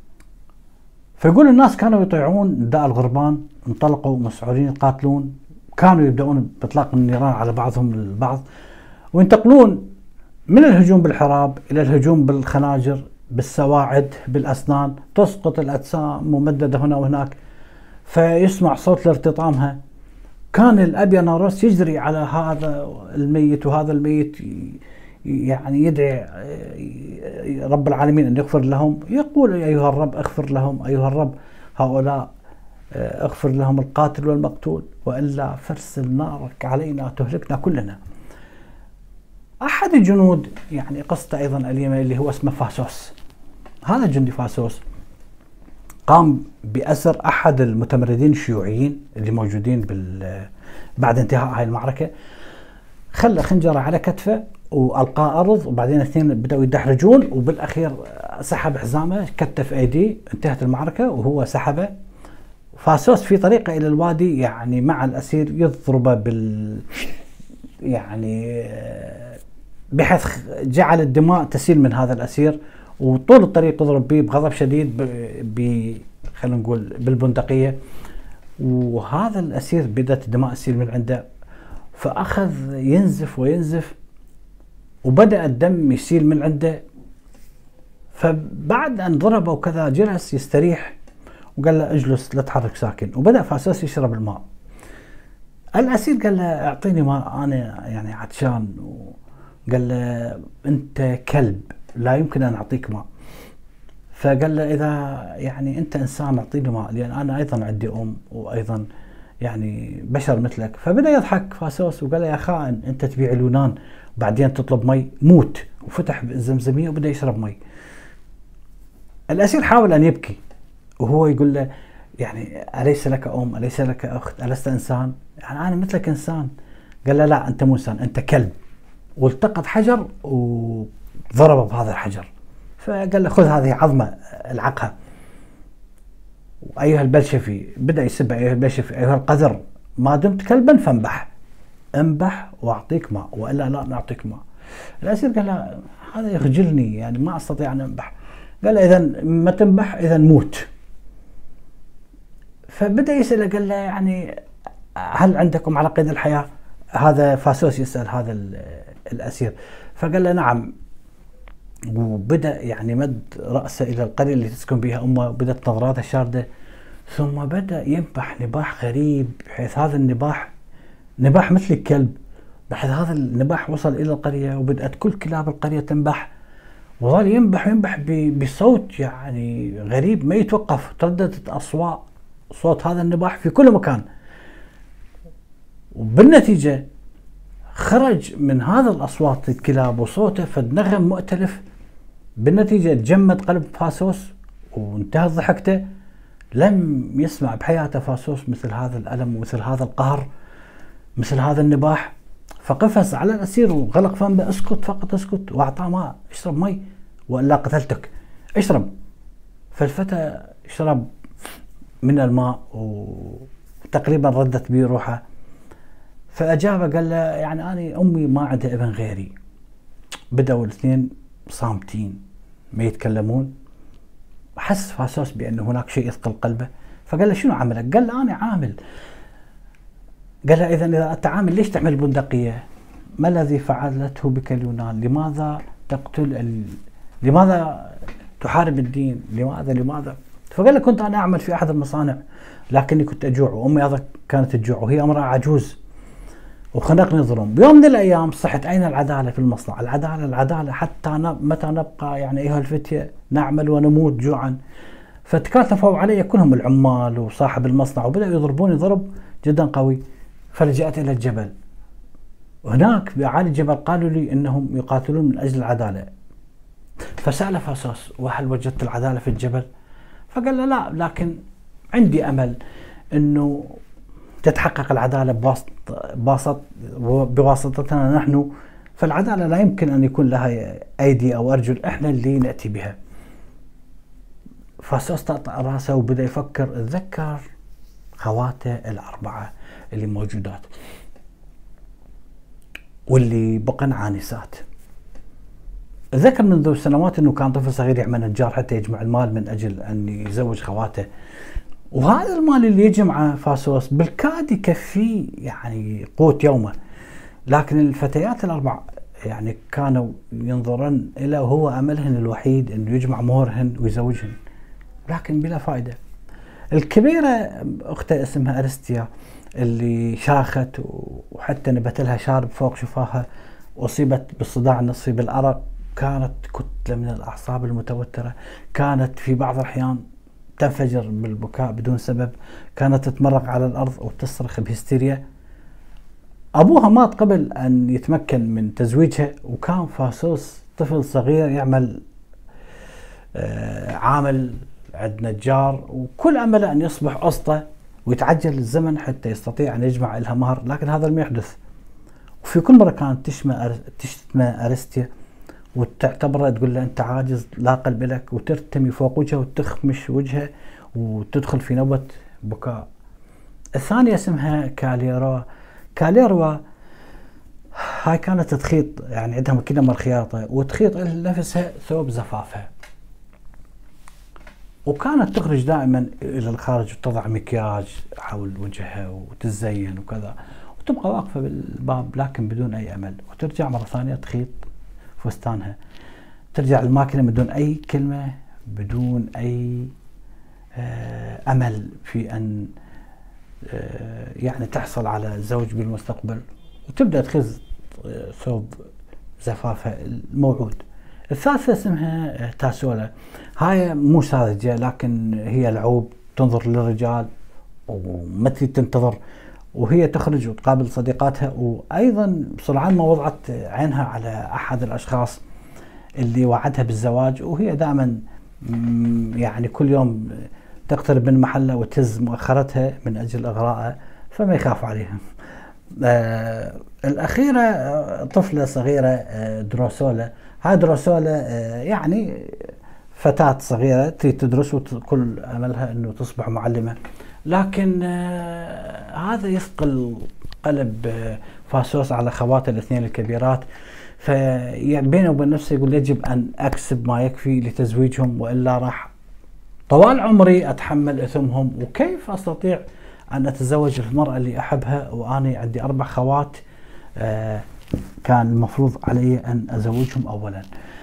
فيقول الناس كانوا يطيعون نداء الغربان، انطلقوا مسعورين يقاتلون، كانوا يبدأون بإطلاق النيران على بعضهم البعض، وينتقلون من الهجوم بالحراب إلى الهجوم بالخناجر، بالسواعد، بالأسنان، تسقط الأجسام ممددة هنا وهناك، فيسمع صوت لارتطامها. كان الأبياناروس يجري على هذا الميت وهذا الميت، يعني يدعي رب العالمين أن يغفر لهم، يقول أيها الرب اغفر لهم، أيها الرب هؤلاء اغفر لهم القاتل والمقتول، وإلا فارسل نارك علينا تهلكنا كلنا. أحد الجنود يعني قصته أيضا أليمة اللي هو اسمه فاسوس. هذا الجندي فاسوس قام بأسر أحد المتمردين الشيوعيين اللي موجودين بال بعد انتهاء هاي المعركة، خلى خنجره على كتفه وألقاه أرض، وبعدين الاثنين بدأوا يدحرجون، وبالأخير سحب حزامه كتف أيديه، انتهت المعركة وهو سحبه. فاسوس في طريقه إلى الوادي يعني مع الأسير يضربه بال يعني بحيث جعل الدماء تسيل من هذا الأسير، وطول الطريق يضرب به بغضب شديد ب خلينا نقول بالبندقية، وهذا الأسير بدأت الدماء تسيل من عنده، فأخذ ينزف وينزف وبدأ الدم يسيل من عنده. فبعد أن ضربه وكذا جلس يستريح وقال له اجلس لا تحرك ساكن، وبدأ فاسوس يشرب الماء. الأسير قال له اعطيني ماء أنا يعني عطشان، وقال له أنت كلب لا يمكن أن أعطيك ماء. فقال له إذا يعني أنت إنسان أعطيني ماء، لأن أنا أيضا عندي أم وأيضا يعني بشر مثلك. فبدأ يضحك فاسوس وقال له يا خائن أنت تبيع اليونان بعدين تطلب مي، موت. وفتح الزمزمية وبدأ يشرب مي. الأسير حاول أن يبكي وهو يقول له يعني أليس لك أم، أليس لك أخت، ألست إنسان؟ يعني أنا مثلك إنسان. قال له لا أنت مو إنسان، أنت كلب. والتقط حجر وضربه بهذا الحجر. فقال له خذ هذه عظمة العقها. أيها البلشفي، بدأ يسب أيها البلشفي، أيها القذر، ما دمت كلبا فانبح، انبح وأعطيك ماء وإلا لا نعطيك ماء. الأسير قال له هذا يخجلني يعني ما أستطيع أن أنبح. قال له إذا ما تنبح إذا موت. فبدأ يسأله قال له يعني هل عندكم على قيد الحياة؟ هذا فاسوس يسأل هذا الأسير. فقال له نعم. وبدأ يعني مد رأسه إلى القرية اللي تسكن بها أمه، وبدأت نظراته شاردة. ثم بدأ ينبح نباح غريب، بحيث هذا النباح نباح مثل الكلب، بحيث هذا النباح وصل إلى القرية وبدأت كل كلاب القرية تنبح، وظل ينبح ينبح بصوت يعني غريب ما يتوقف. ترددت أصوات صوت هذا النباح في كل مكان، وبالنتيجة خرج من هذا الأصوات الكلاب وصوته فد نغم مؤتلف. بالنتيجة تجمد قلب فاسوس وانتهت ضحكته. لم يسمع بحياته فاسوس مثل هذا الألم ومثل هذا القهر، مثل هذا النباح. فقفز على الأسير وغلق فمه، اسكت فقط اسكت، واعطاه ماء، اشرب مي والا قتلتك، اشرب. فالفتى شرب من الماء وتقريبا ردت به روحه. فأجابه قال له يعني أنا أمي ما عندها ابن غيري. بدأوا الاثنين صامتين ما يتكلمون. حس فاسوس بأن هناك شيء يثقل قلبه. فقال له شنو عملك؟ قال له أنا عامل. قال له إذا إذا أنت عامل ليش تعمل بندقية؟ ما الذي فعلته بك اليونان؟ لماذا تقتل ال... لماذا تحارب الدين؟ لماذا لماذا؟ فقال له كنت أنا أعمل في أحد المصانع لكني كنت أجوع، وأمي أيضا كانت تجوع وهي امرأة عجوز وخنقني ظلم. بيوم من الأيام صحت أين العدالة في المصنع؟ العدالة العدالة حتى متى نبقى يعني أيها الفتية نعمل ونموت جوعا. فتكاتفوا علي كلهم العمال وصاحب المصنع وبدأوا يضربوني ضرب جدا قوي. فلجأت إلى الجبل، وهناك بأعالي الجبل قالوا لي إنهم يقاتلون من أجل العدالة. فسأل فاسوس وهل وجدت العدالة في الجبل؟ فقال له لا، لكن عندي أمل إنه تتحقق العدالة بواسط بواسط بواسطتنا نحن. فالعدالة لا يمكن أن يكون لها أيدي أو أرجل، إحنا اللي نأتي بها. فاسوس طأطأ راسه وبدأ يفكر، تذكر خواته الأربعة اللي موجودات واللي بقن عانسات. ذكر منذ سنوات أنه كان طفل صغير يعمل نجار حتى يجمع المال من أجل أن يزوج خواته. وهذا المال اللي يجي مع فاسوس بالكاد يكفيه يعني قوت يومه. لكن الفتيات الأربع يعني كانوا ينظرن إلى وهو أملهن الوحيد أنه يجمع مهرهن ويزوجهن، لكن بلا فائدة. الكبيرة أختها اسمها أرستيا اللي شاخت وحتى نبت لها شارب فوق شفاها، أصيبت بالصداع النصفي بالأرق، كانت كتلة من الأعصاب المتوترة، كانت في بعض الأحيان تنفجر بالبكاء بدون سبب، كانت تتمرق على الأرض وتصرخ بهستيريا. أبوها مات قبل أن يتمكن من تزويجها، وكان فاسوس طفل صغير يعمل عامل عند نجار، وكل أمله أن يصبح أسطى ويتعجل الزمن حتى يستطيع أن يجمع لها مهر، لكن هذا لم يحدث. وفي كل مرة كانت تشتم أرستيا وتعتبره، تقول له أنت عاجز لا قلب لك، وترتمي فوق وجهه وتخمش وجهه وتدخل في نوبة بكاء. الثانية اسمها كاليروا. كاليروا هاي كانت تخيط، يعني عندها ماكينة من الخياطة، وتخيط لنفسها ثوب زفافها، وكانت تخرج دائما إلى الخارج وتضع مكياج حول وجهها وتزين وكذا، وتبقى واقفة بالباب لكن بدون أي أمل، وترجع مرة ثانية تخيط فستانها، ترجع الماكينة بدون أي كلمة، بدون أي أمل في أن يعني تحصل على زوج بالمستقبل، وتبدأ تخز ثوب زفافها الموعود. الثالثة اسمها تاسولا. هاي مو ساذجة لكن هي لعوب، تنظر للرجال وما تريد تنتظر، وهي تخرج وتقابل صديقاتها، وأيضا سرعان ما وضعت عينها على أحد الأشخاص اللي وعدها بالزواج، وهي دائما يعني كل يوم تقترب من محلها وتهز مؤخرتها من أجل إغراءها، فما يخاف عليهم. آه الأخيرة طفلة صغيرة آه دروسولا. هاي دروسولا آه يعني فتاة صغيرة تريد تدرس وكل أملها أنه تصبح معلمة، لكن آه هذا يثقل قلب آه فاسوس على خواته الاثنين الكبيرات، فبينه وبين نفسه يقول يجب أن أكسب ما يكفي لتزويجهم، وإلا راح طوال عمري أتحمل إثمهم، وكيف أستطيع أن أتزوج المرأة اللي أحبها وأنا عندي أربع خوات آه كان المفروض علي أن أزوجهم أولا.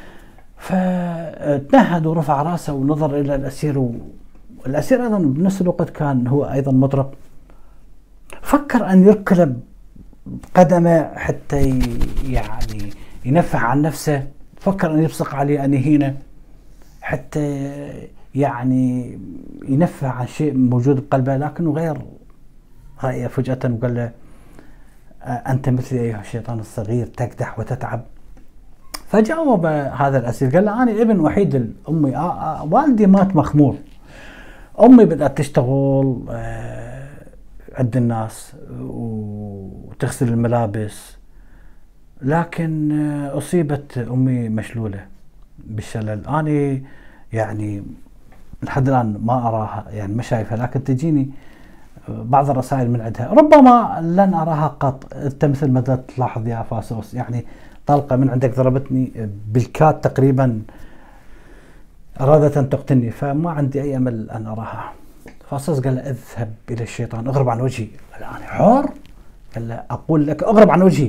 فتنهد ورفع رأسه ونظر إلى الأسير، والأسير أيضا بنفس الوقت كان هو أيضا مضرب، فكر أن يركل قدمه حتى يعني ينفع عن نفسه، فكر أن يبصق عليه أن يهينه حتى يعني ينفع عن شيء موجود بقلبه، لكنه غير رأيه فجأة وقال له أنت مثلي أيها الشيطان الصغير تكدح وتتعب. فجاوب هذا الأسير قال له أنا ابن وحيد لأمي، آه آه والدي مات مخمور، أمي بدأت تشتغل آه عند الناس وتغسل الملابس، لكن آه أصيبت أمي مشلولة بالشلل. أنا يعني لحد الآن ما أراها، يعني ما شايفها، لكن تجيني بعض الرسائل من عندها، ربما لن أراها قط. أنت مثل ما تلاحظ يا فاسوس، يعني طلقة من عندك ضربتني بالكاد تقريبا، أرادت أن تقتلني، فما عندي أي أمل أن أراها. فاسوس قال له اذهب إلى الشيطان، اغرب عن وجهي. قال أنا حر؟ قال له أقول لك اغرب عن وجهي.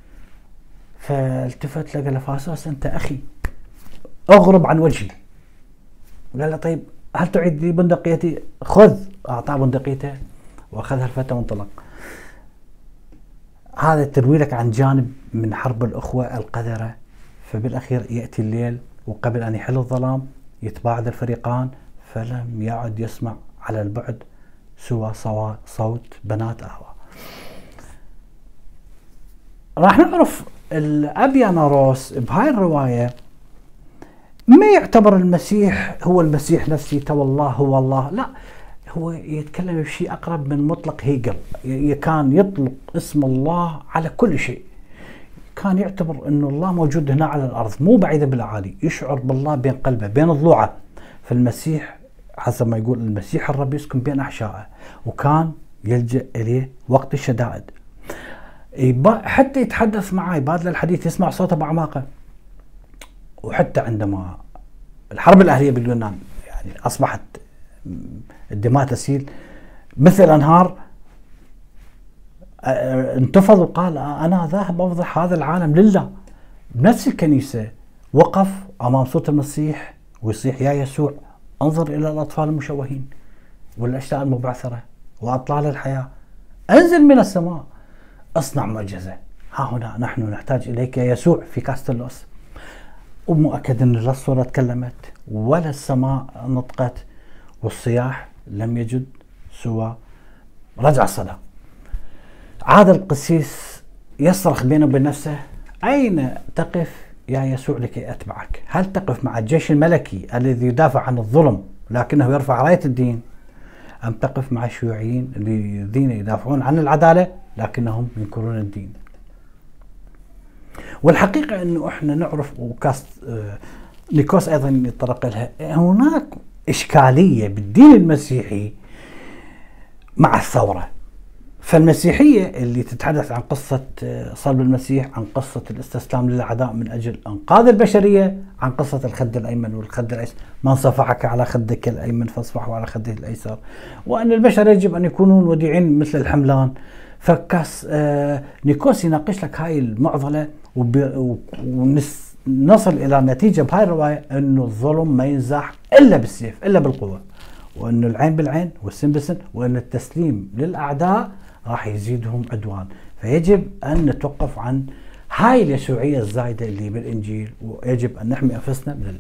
فالتفت له قال له فاسوس أنت أخي، اغرب عن وجهي. قال له طيب هل تعيد لي بندقيتي؟ خذ. أعطاه بندقيته وأخذها الفتى وانطلق. هذا تروي لك عن جانب من حرب الأخوة القذرة. فبالأخير يأتي الليل، وقبل أن يحل الظلام يتباعد الفريقان، فلم يعد يسمع على البعد سوى صوت بنات أهوى. راح نعرف الأبياناروس بهاي الرواية ما يعتبر المسيح هو المسيح نفسه، تو الله هو الله، لا، هو يتكلم بشيء أقرب من مطلق هيجل. كان يطلق اسم الله على كل شيء، كان يعتبر أن الله موجود هنا على الأرض مو بعيدة بالأعالي، يشعر بالله بين قلبه بين الضلوعة. فالمسيح حسب ما يقول المسيح الرب يسكن بين أحشائه، وكان يلجأ إليه وقت الشدائد، حتى يتحدث معه يبادل الحديث، يسمع صوته بأعماقه. وحتى عندما الحرب الأهلية باليونان يعني أصبحت الدماء تسيل مثل الأنهار، انتفض وقال أنا ذاهب أفضح هذا العالم لله. بنفس الكنيسة وقف أمام صوت المسيح ويصيح يا يسوع انظر إلى الأطفال المشوهين والأشلاء المبعثرة وأطلال الحياة، أنزل من السماء أصنع معجزة، ها هنا نحن نحتاج إليك يا يسوع في كاستلوس. ومؤكد أن لا الصورة تكلمت ولا السماء نطقت والصياح لم يجد سوى رجع الصلاة. عاد القسيس يصرخ بينه وبين نفسه أين تقف يا يسوع لكي أتبعك؟ هل تقف مع الجيش الملكي الذي يدافع عن الظلم لكنه يرفع راية الدين، أم تقف مع الشيوعيين الذين يدافعون عن العدالة لكنهم ينكرون الدين؟ والحقيقة أنه إحنا نعرف وكاست نيكوس أيضا يتطرق لها، هناك إشكالية بالدين المسيحي مع الثورة. فالمسيحية اللي تتحدث عن قصة صلب المسيح، عن قصة الاستسلام للأعداء من أجل إنقاذ البشرية، عن قصة الخد الأيمن والخد الأيسر، من صفحك على خدك الأيمن فاصفحه على خده الأيسر، وأن البشر يجب أن يكونون وديعين مثل الحملان. فكاس آه نيكوس يناقش لك هاي المعضلة ونصل إلى نتيجة بهاي الرواية أنه الظلم ما ينزاح إلا بالسيف إلا بالقوة، وأنه العين بالعين والسن بالسن، وأن التسليم للأعداء راح يزيدهم عدوان. فيجب أن نتوقف عن هاي اليسوعية الزايدة اللي بالإنجيل، ويجب أن نحمي أنفسنا من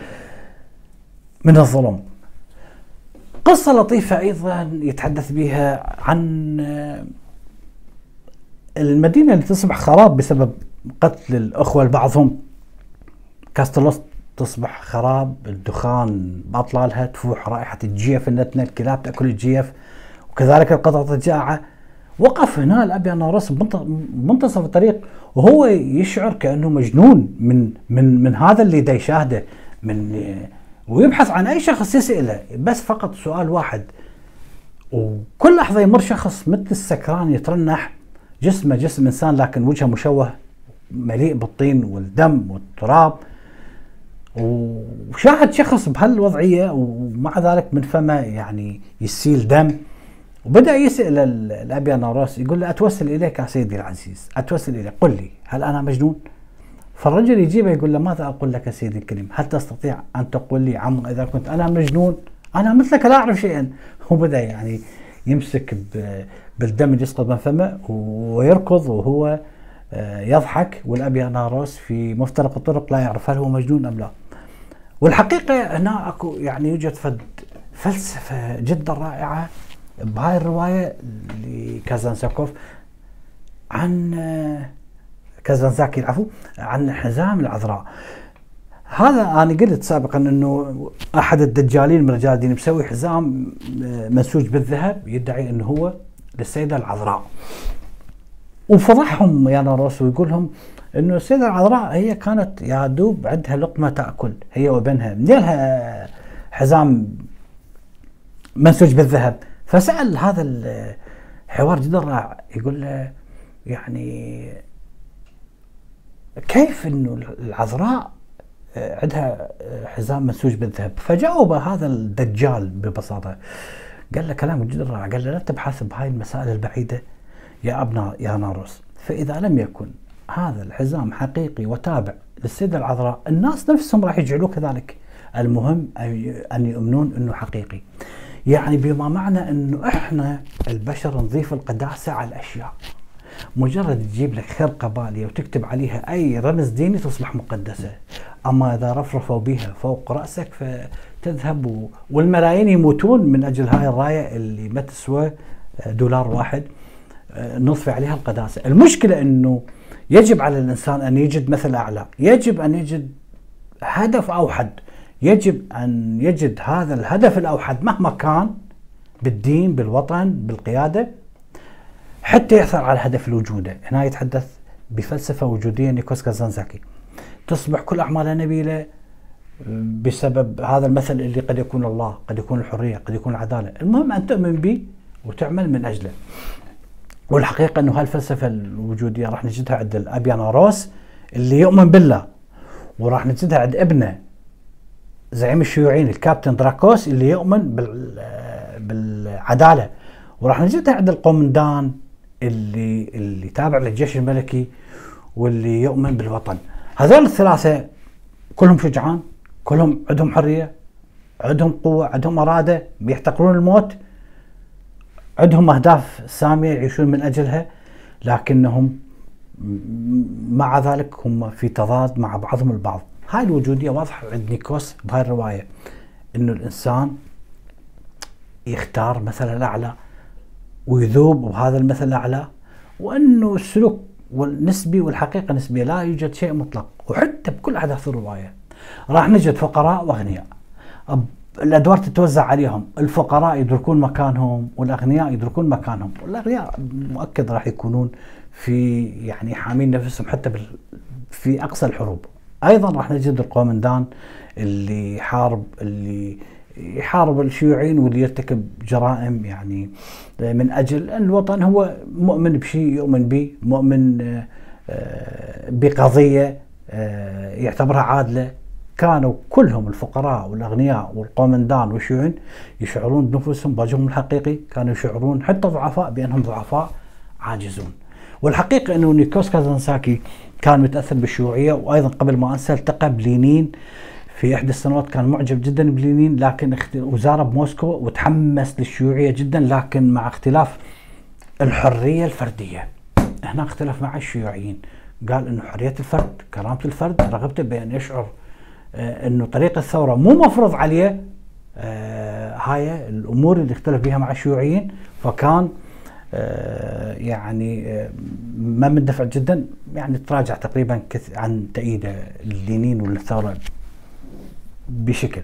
من الظلم. قصة لطيفة أيضا يتحدث بها عن المدينة اللي تصبح خراب بسبب قتل الأخوة لبعضهم. كاستلوس تصبح خراب، الدخان بأطلالها، تفوح رائحة الجيف النتنة، الكلاب تأكل الجيف، وكذلك القطط الجائعة. وقف هنا الأبيانوروس بمنتصف الطريق وهو يشعر كأنه مجنون من من من هذا اللي دا يشاهده، من ويبحث عن أي شخص يسأله بس فقط سؤال واحد. وكل لحظة يمر شخص مثل السكران يترنح، جسمه جسم إنسان لكن وجهه مشوه مليء بالطين والدم والتراب، وشاهد شخص بهالوضعية ومع ذلك من فمه يعني يسيل دم. وبدأ يسأل الأبيانوروس يقول له أتوسل إليك يا سيدي العزيز، أتوسل إليك، قل لي هل أنا مجنون؟ فالرجل يجيبه يقول له ماذا أقول لك يا سيدي الكريم؟ هل تستطيع أن تقول لي عم إذا كنت أنا مجنون؟ أنا مثلك لا أعرف شيئا. وبدأ يعني يمسك بالدم اللي يسقط من فمه ويركض وهو يضحك، والأبيانوروس في مفترق الطرق لا يعرف هل هو مجنون أم لا. والحقيقة هنا أكو يعني يوجد فد فلسفة جدا رائعة بهاي الرواية لكازانساكوف عن كازانزاكي العفو عن حزام العذراء. هذا أنا قلت سابقا أنه أحد الدجالين من رجال الدين مسوي حزام منسوج بالذهب يدعي أنه هو للسيدة العذراء، وفضحهم يا ناروس ويقول لهم أنه السيدة العذراء هي كانت يا دوب عندها لقمة تأكل هي وابنها، من لها حزام منسوج بالذهب. فسأل هذا الحوار جدا رائع، يقول له يعني كيف انه العذراء عندها حزام منسوج بالذهب؟ فجاوب هذا الدجال ببساطة، قال له كلام جدا رائع، قال له لا تبحث بهاي المسائل البعيدة يا ابناء يا ناروس، فإذا لم يكن هذا الحزام حقيقي وتابع للسيدة العذراء الناس نفسهم راح يجعلوه كذلك، المهم أن يؤمنون أنه حقيقي. يعني بما معنى أنه إحنا البشر نضيف القداسة على الأشياء، مجرد تجيب لك خرقة بالية وتكتب عليها أي رمز ديني تصبح مقدسة، أما إذا رفرفوا بها فوق رأسك فتذهب و... والملايين يموتون من أجل هاي الراية اللي ما تسوى دولار واحد نضفي عليها القداسة. المشكلة أنه يجب على الإنسان أن يجد مثل أعلى، يجب أن يجد هدف أوحد، يجب أن يجد هذا الهدف الأوحد مهما كان بالدين بالوطن بالقيادة حتى يحصل على الهدف الوجودي. هنا يتحدث بفلسفة وجودية نيكوس كازانزاكي، تصبح كل أعمالها نبيلة بسبب هذا المثل اللي قد يكون الله، قد يكون الحرية، قد يكون العدالة، المهم أن تؤمن به وتعمل من أجله. والحقيقة أنه هالفلسفة الوجودية راح نجدها عند الأبيانوروس اللي يؤمن بالله، وراح نجدها عند ابنه زعيم الشيوعيين الكابتن دراكوس اللي يؤمن بالعدالة. وراح نجدها عند القومندان اللي اللي تابع للجيش الملكي واللي يؤمن بالوطن. هذول الثلاثة كلهم شجعان، كلهم عندهم حرية، عندهم قوة، عندهم إرادة، بيحتقرون الموت، عندهم أهداف سامية يعيشون من أجلها، لكنهم مع ذلك هم في تضاد مع بعضهم البعض. هاي الوجودية واضحة عند نيكوس بهاي الرواية، إنه الإنسان يختار مثل الأعلى ويذوب بهذا المثل الأعلى، وأنه السلوك والنسبي والحقيقة نسبية، لا يوجد شيء مطلق. وحتى بكل أحداث الرواية راح نجد فقراء وأغنياء، الأدوار تتوزع عليهم، الفقراء يدركون مكانهم والأغنياء يدركون مكانهم. والأغنياء مؤكد راح يكونون في يعني حامين نفسهم حتى في أقصى الحروب. أيضا راح نجد القومندان اللي يحارب اللي يحارب الشيوعيين واللي يرتكب جرائم يعني من أجل الوطن. هو مؤمن بشيء يؤمن به، مؤمن بقضية يعتبرها عادلة. كانوا كلهم الفقراء والأغنياء والقومندان والشيوعيين يشعرون بنفسهم بوجههم الحقيقي، كانوا يشعرون حتى ضعفاء بأنهم ضعفاء عاجزون. والحقيقة أنه نيكوس كازانساكي كان متأثر بالشيوعية، وأيضا قبل ما أنسى التقى بلينين في إحدى السنوات، كان معجب جدا بلينين، لكن وزاره بموسكو وتحمس للشيوعية جدا، لكن مع اختلاف الحرية الفردية. هنا اختلف مع الشيوعيين، قال انه حرية الفرد، كرامة الفرد، رغبته بأن يشعر آه انه طريق الثورة مو مفروض عليه. آه هاي الامور اللي اختلف بها مع الشيوعيين، فكان آه يعني آه ما مندفع جدا، يعني تراجع تقريبا عن تأييده للينين والثورة بشكل.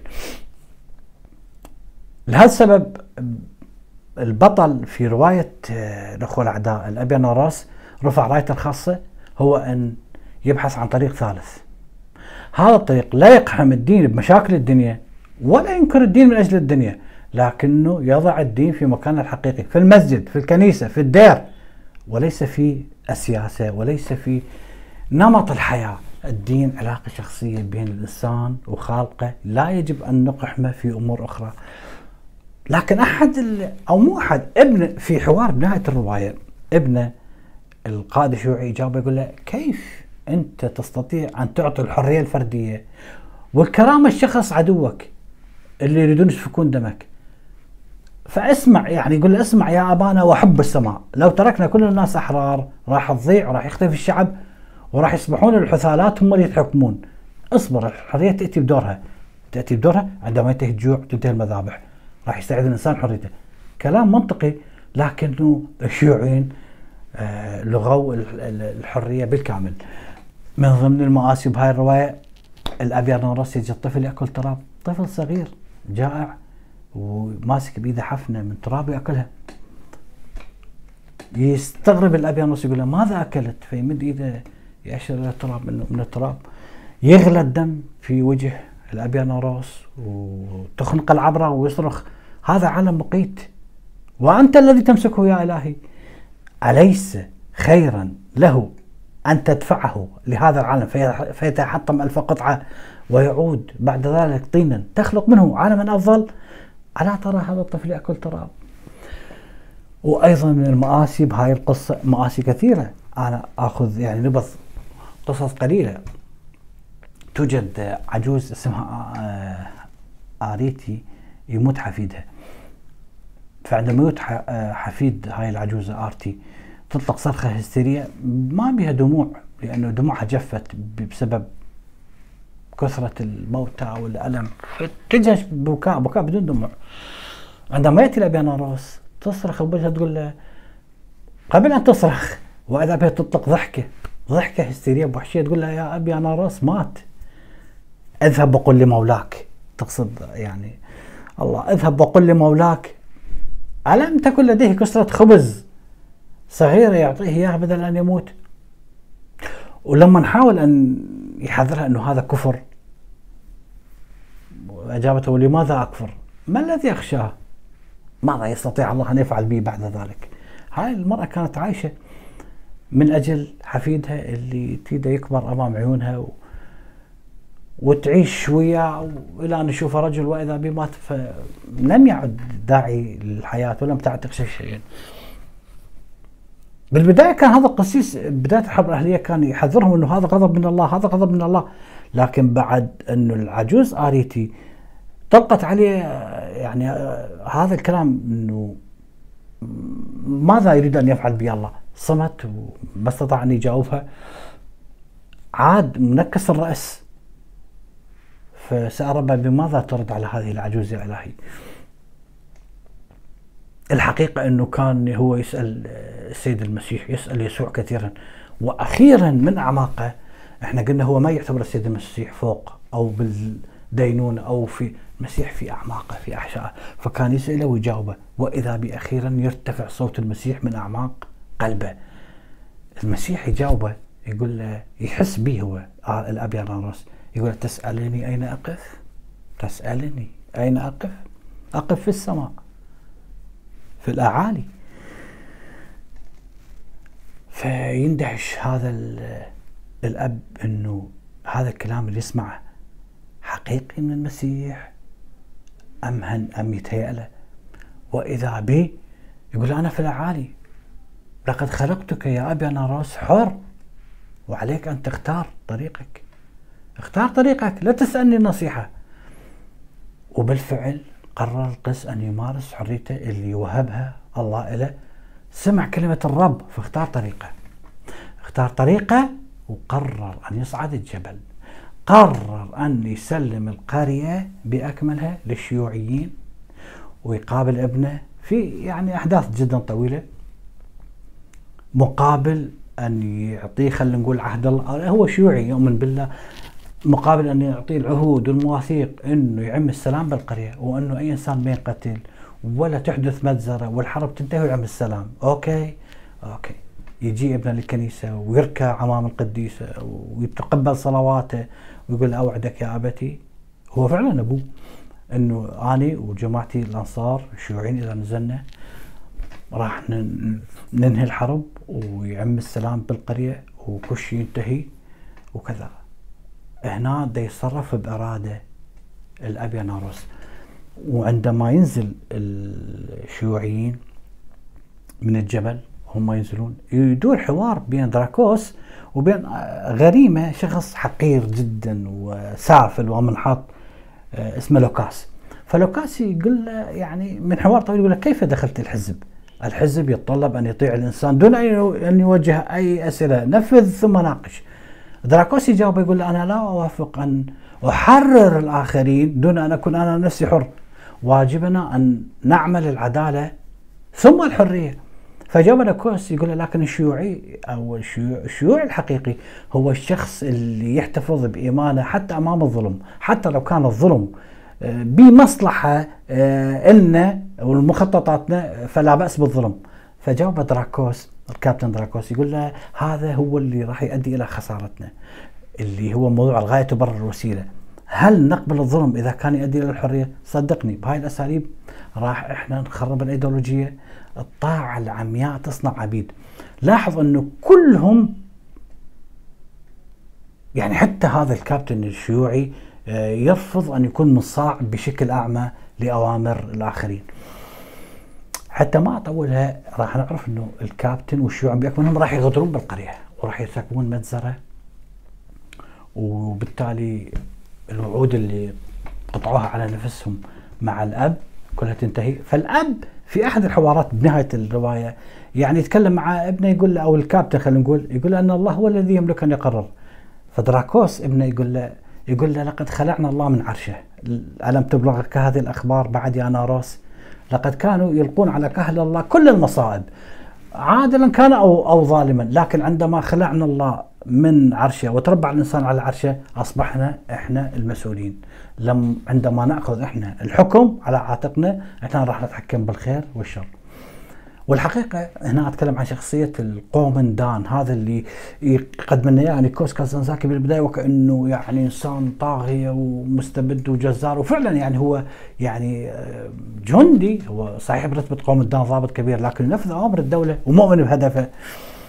لهذا السبب البطل في رواية الأخوة الأعداء الأبيض رفع رايته الخاصة، هو أن يبحث عن طريق ثالث. هذا الطريق لا يقحم الدين بمشاكل الدنيا ولا ينكر الدين من أجل الدنيا، لكنه يضع الدين في مكانه الحقيقي، في المسجد، في الكنيسة، في الدير، وليس في السياسة، وليس في نمط الحياة. الدين علاقة شخصية بين الإنسان وخالقه، لا يجب أن نقحمه في أمور أخرى. لكن أحد أو مو أحد، ابن في حوار بنهاية الرواية، ابن القائد الشيوعي يجاوب يقول له: كيف أنت تستطيع أن تعطي الحرية الفردية والكرامة الشخص عدوك اللي يريدون يسفكون دمك؟ فاسمع، يعني يقول له: اسمع يا أبانا وحب السماء، لو تركنا كل الناس أحرار راح تضيع وراح يختفي الشعب وراح يصبحون الحثالات هم اللي يتحكمون. اصبر، الحرية تأتي بدورها، تأتي بدورها عندما ينتهي الجوع تنتهي المذابح، راح يستعيد الإنسان حريته. كلام منطقي، لكنه الشيوعيين آه لغوا الحرية بالكامل. من ضمن المآسي بهاي الرواية الأبيض نورس يجي الطفل يأكل تراب، طفل صغير جائع وماسك بإيده حفنة من تراب يأكلها. يستغرب الأبيض نورس يقول له: ماذا أكلت؟ فيمد إيده يأشر إلى التراب، منه من التراب. يغلى الدم في وجه الأبيض نورس وتخنق العبرة ويصرخ: هذا علم مقيت وأنت الذي تمسكه يا إلهي، أليس خيرا له أن تدفعه لهذا العالم فيتحطم ألف قطعة ويعود بعد ذلك طينا تخلق منه عالما أفضل؟ ألا ترى هذا الطفل يأكل تراب؟ وأيضا من المآسي بهاي القصة، مآسي كثيرة، أنا أخذ يعني نبض قصص قليلة. توجد عجوز اسمها آريتي يموت حفيدها، فعندما يموت حفيد هاي العجوزة آرتي تطلق صرخة هستيرية ما بها دموع، لأنه دموعها جفت بسبب كثرة الموتى والألم، تجهش بكاء بكاء بدون دموع. عندما يأتي الأبيض نورس تصرخ بوجهها، تقول له قبل أن تصرخ وإذا بها تطلق ضحكة ضحكة هستيرية بوحشية، تقول له: يا أبيض نورس مات، اذهب وقل لمولاك، تقصد يعني الله، اذهب وقل لمولاك ألم تكن لديه كسرة خبز صغيرة يعطيه إياها بدل أن يموت؟ ولما نحاول أن يحذرها أنه هذا كفر، أجابته: لماذا أكفر؟ ما الذي أخشاه؟ ماذا يستطيع الله أن يفعل بي بعد ذلك؟ هاي المرأة كانت عايشة من أجل حفيدها اللي تريده يكبر أمام عيونها، وتعيش وياه الى ان يشوف رجل واذا به مات، فلم يعد داعي للحياه ولم تعتق شيئا. بالبدايه كان هذا القسيس بدايه الحرب الاهليه كان يحذرهم انه هذا غضب من الله، هذا غضب من الله، لكن بعد انه العجوز اريتي طلقت عليه يعني هذا الكلام انه ماذا يريد ان يفعل بي الله، صمت وما استطاع ان يجاوبها، عاد منكس الراس. فسأل ربه بماذا ترد على هذه العجوز يا الهي؟ الحقيقه انه كان هو يسال السيد المسيح، يسال يسوع كثيرا، واخيرا من اعماقه احنا قلنا هو ما يعتبر السيد المسيح فوق او بالدينونه او في المسيح في اعماقه في احشائه، فكان يساله ويجاوبه، واذا باخيرا يرتفع صوت المسيح من اعماق قلبه. المسيح يجاوبه يقول له، يحس به هو الاب ياناروس، يقول تسالني اين اقف؟ تسالني اين اقف؟ اقف في السماء في الاعالي. فيندهش هذا الاب انه هذا الكلام اللي يسمعه حقيقي من المسيح ام هن ام يتهيأ له. واذا بي يقول انا في الاعالي، لقد خلقتك يا ابي ياناروس حر، وعليك ان تختار طريقك، اختار طريقك، لا تسالني النصيحه. وبالفعل قرر القس ان يمارس حريته اللي وهبها الله له، سمع كلمه الرب فاختار طريقه، اختار طريقه وقرر ان يصعد الجبل، قرر ان يسلم القريه باكملها للشيوعيين ويقابل ابنه في يعني احداث جدا طويله، مقابل ان يعطيه خلينا نقول عهد الله، هو شيوعي يؤمن بالله، مقابل ان يعطيه العهود والمواثيق انه يعم السلام بالقريه، وانه اي انسان ما ينقتل ولا تحدث مجزره والحرب تنتهي ويعم السلام. اوكي اوكي يجي ابنه للكنيسه ويركع امام القديسه ويتقبل صلواته ويقول اوعدك يا ابتي، هو فعلا ابوه، انه اني وجماعتي الانصار الشيوعيين اذا نزلنا راح ننهي الحرب ويعم السلام بالقريه وكل شيء ينتهي وكذا. هنا دا يتصرف بإرادة الأب ياناروس. وعندما ينزل الشيوعيين من الجبل، هم ينزلون، يدور حوار بين دراكوس وبين غريمة، شخص حقير جدا وسافل ومنحط اسمه لوكاس. فلوكاس يقول له يعني من حوار طويل يقول له كيف دخلت الحزب؟ الحزب يتطلب أن يطيع الإنسان دون أن يوجه أي أسئلة، نفذ ثم ناقش. دراكوس يجاوب يقول له أنا لا أوافق أن أحرر الآخرين دون أن أكون أنا نفسي حر، واجبنا أن نعمل العدالة ثم الحرية. فجاوب دراكوس يقول له لكن الشيوعي أو الشيوعي الحقيقي هو الشخص اللي يحتفظ بإيمانه حتى أمام الظلم، حتى لو كان الظلم بمصلحة إلنا والمخططاتنا فلا بأس بالظلم. فجاوب دراكوس الكابتن دراكوس يقول له هذا هو اللي راح يؤدي الى خسارتنا، اللي هو موضوع الغايه تبرر الوسيله. هل نقبل الظلم اذا كان يؤدي الى الحريه؟ صدقني بهاي الاساليب راح احنا نخرب الايديولوجيه. الطاعه العمياء تصنع عبيد. لاحظ انه كلهم يعني حتى هذا الكابتن الشيوعي يرفض ان يكون منصاع بشكل اعمى لاوامر الاخرين. حتى ما اطولها راح نعرف انه الكابتن والشيوعي باكملهم راح يغدرون بالقريه وراح يرتكبون مجزره، وبالتالي الوعود اللي قطعوها على نفسهم مع الاب كلها تنتهي. فالاب في احد الحوارات بنهايه الروايه يعني يتكلم مع ابنه يقول له، او الكابتن خلينا نقول، يقول له ان الله هو الذي يملك ان يقرر. فدراكوس ابنه يقول له يقول له لقد خلعنا الله من عرشه، الم تبلغك هذه الاخبار بعد ياناروس؟ لقد كانوا يلقون على كهل الله كل المصائب عادلا كان او او ظالما، لكن عندما خلعنا الله من عرشه وتربع الانسان على عرشه اصبحنا احنا المسؤولين. لم عندما ناخذ احنا الحكم على عاتقنا احنا راح نتحكم بالخير والشر. والحقيقه هنا اتكلم عن شخصيه القومندان، هذا اللي يقدم لنا يعني نيكولاس كازانزاكي بالبدايه وكانه يعني انسان طاغيه ومستبد وجزار، وفعلا يعني هو يعني جندي، هو صحيح برتبه قومندان ضابط كبير لكن ينفذ اوامر الدوله ومؤمن بهدفه.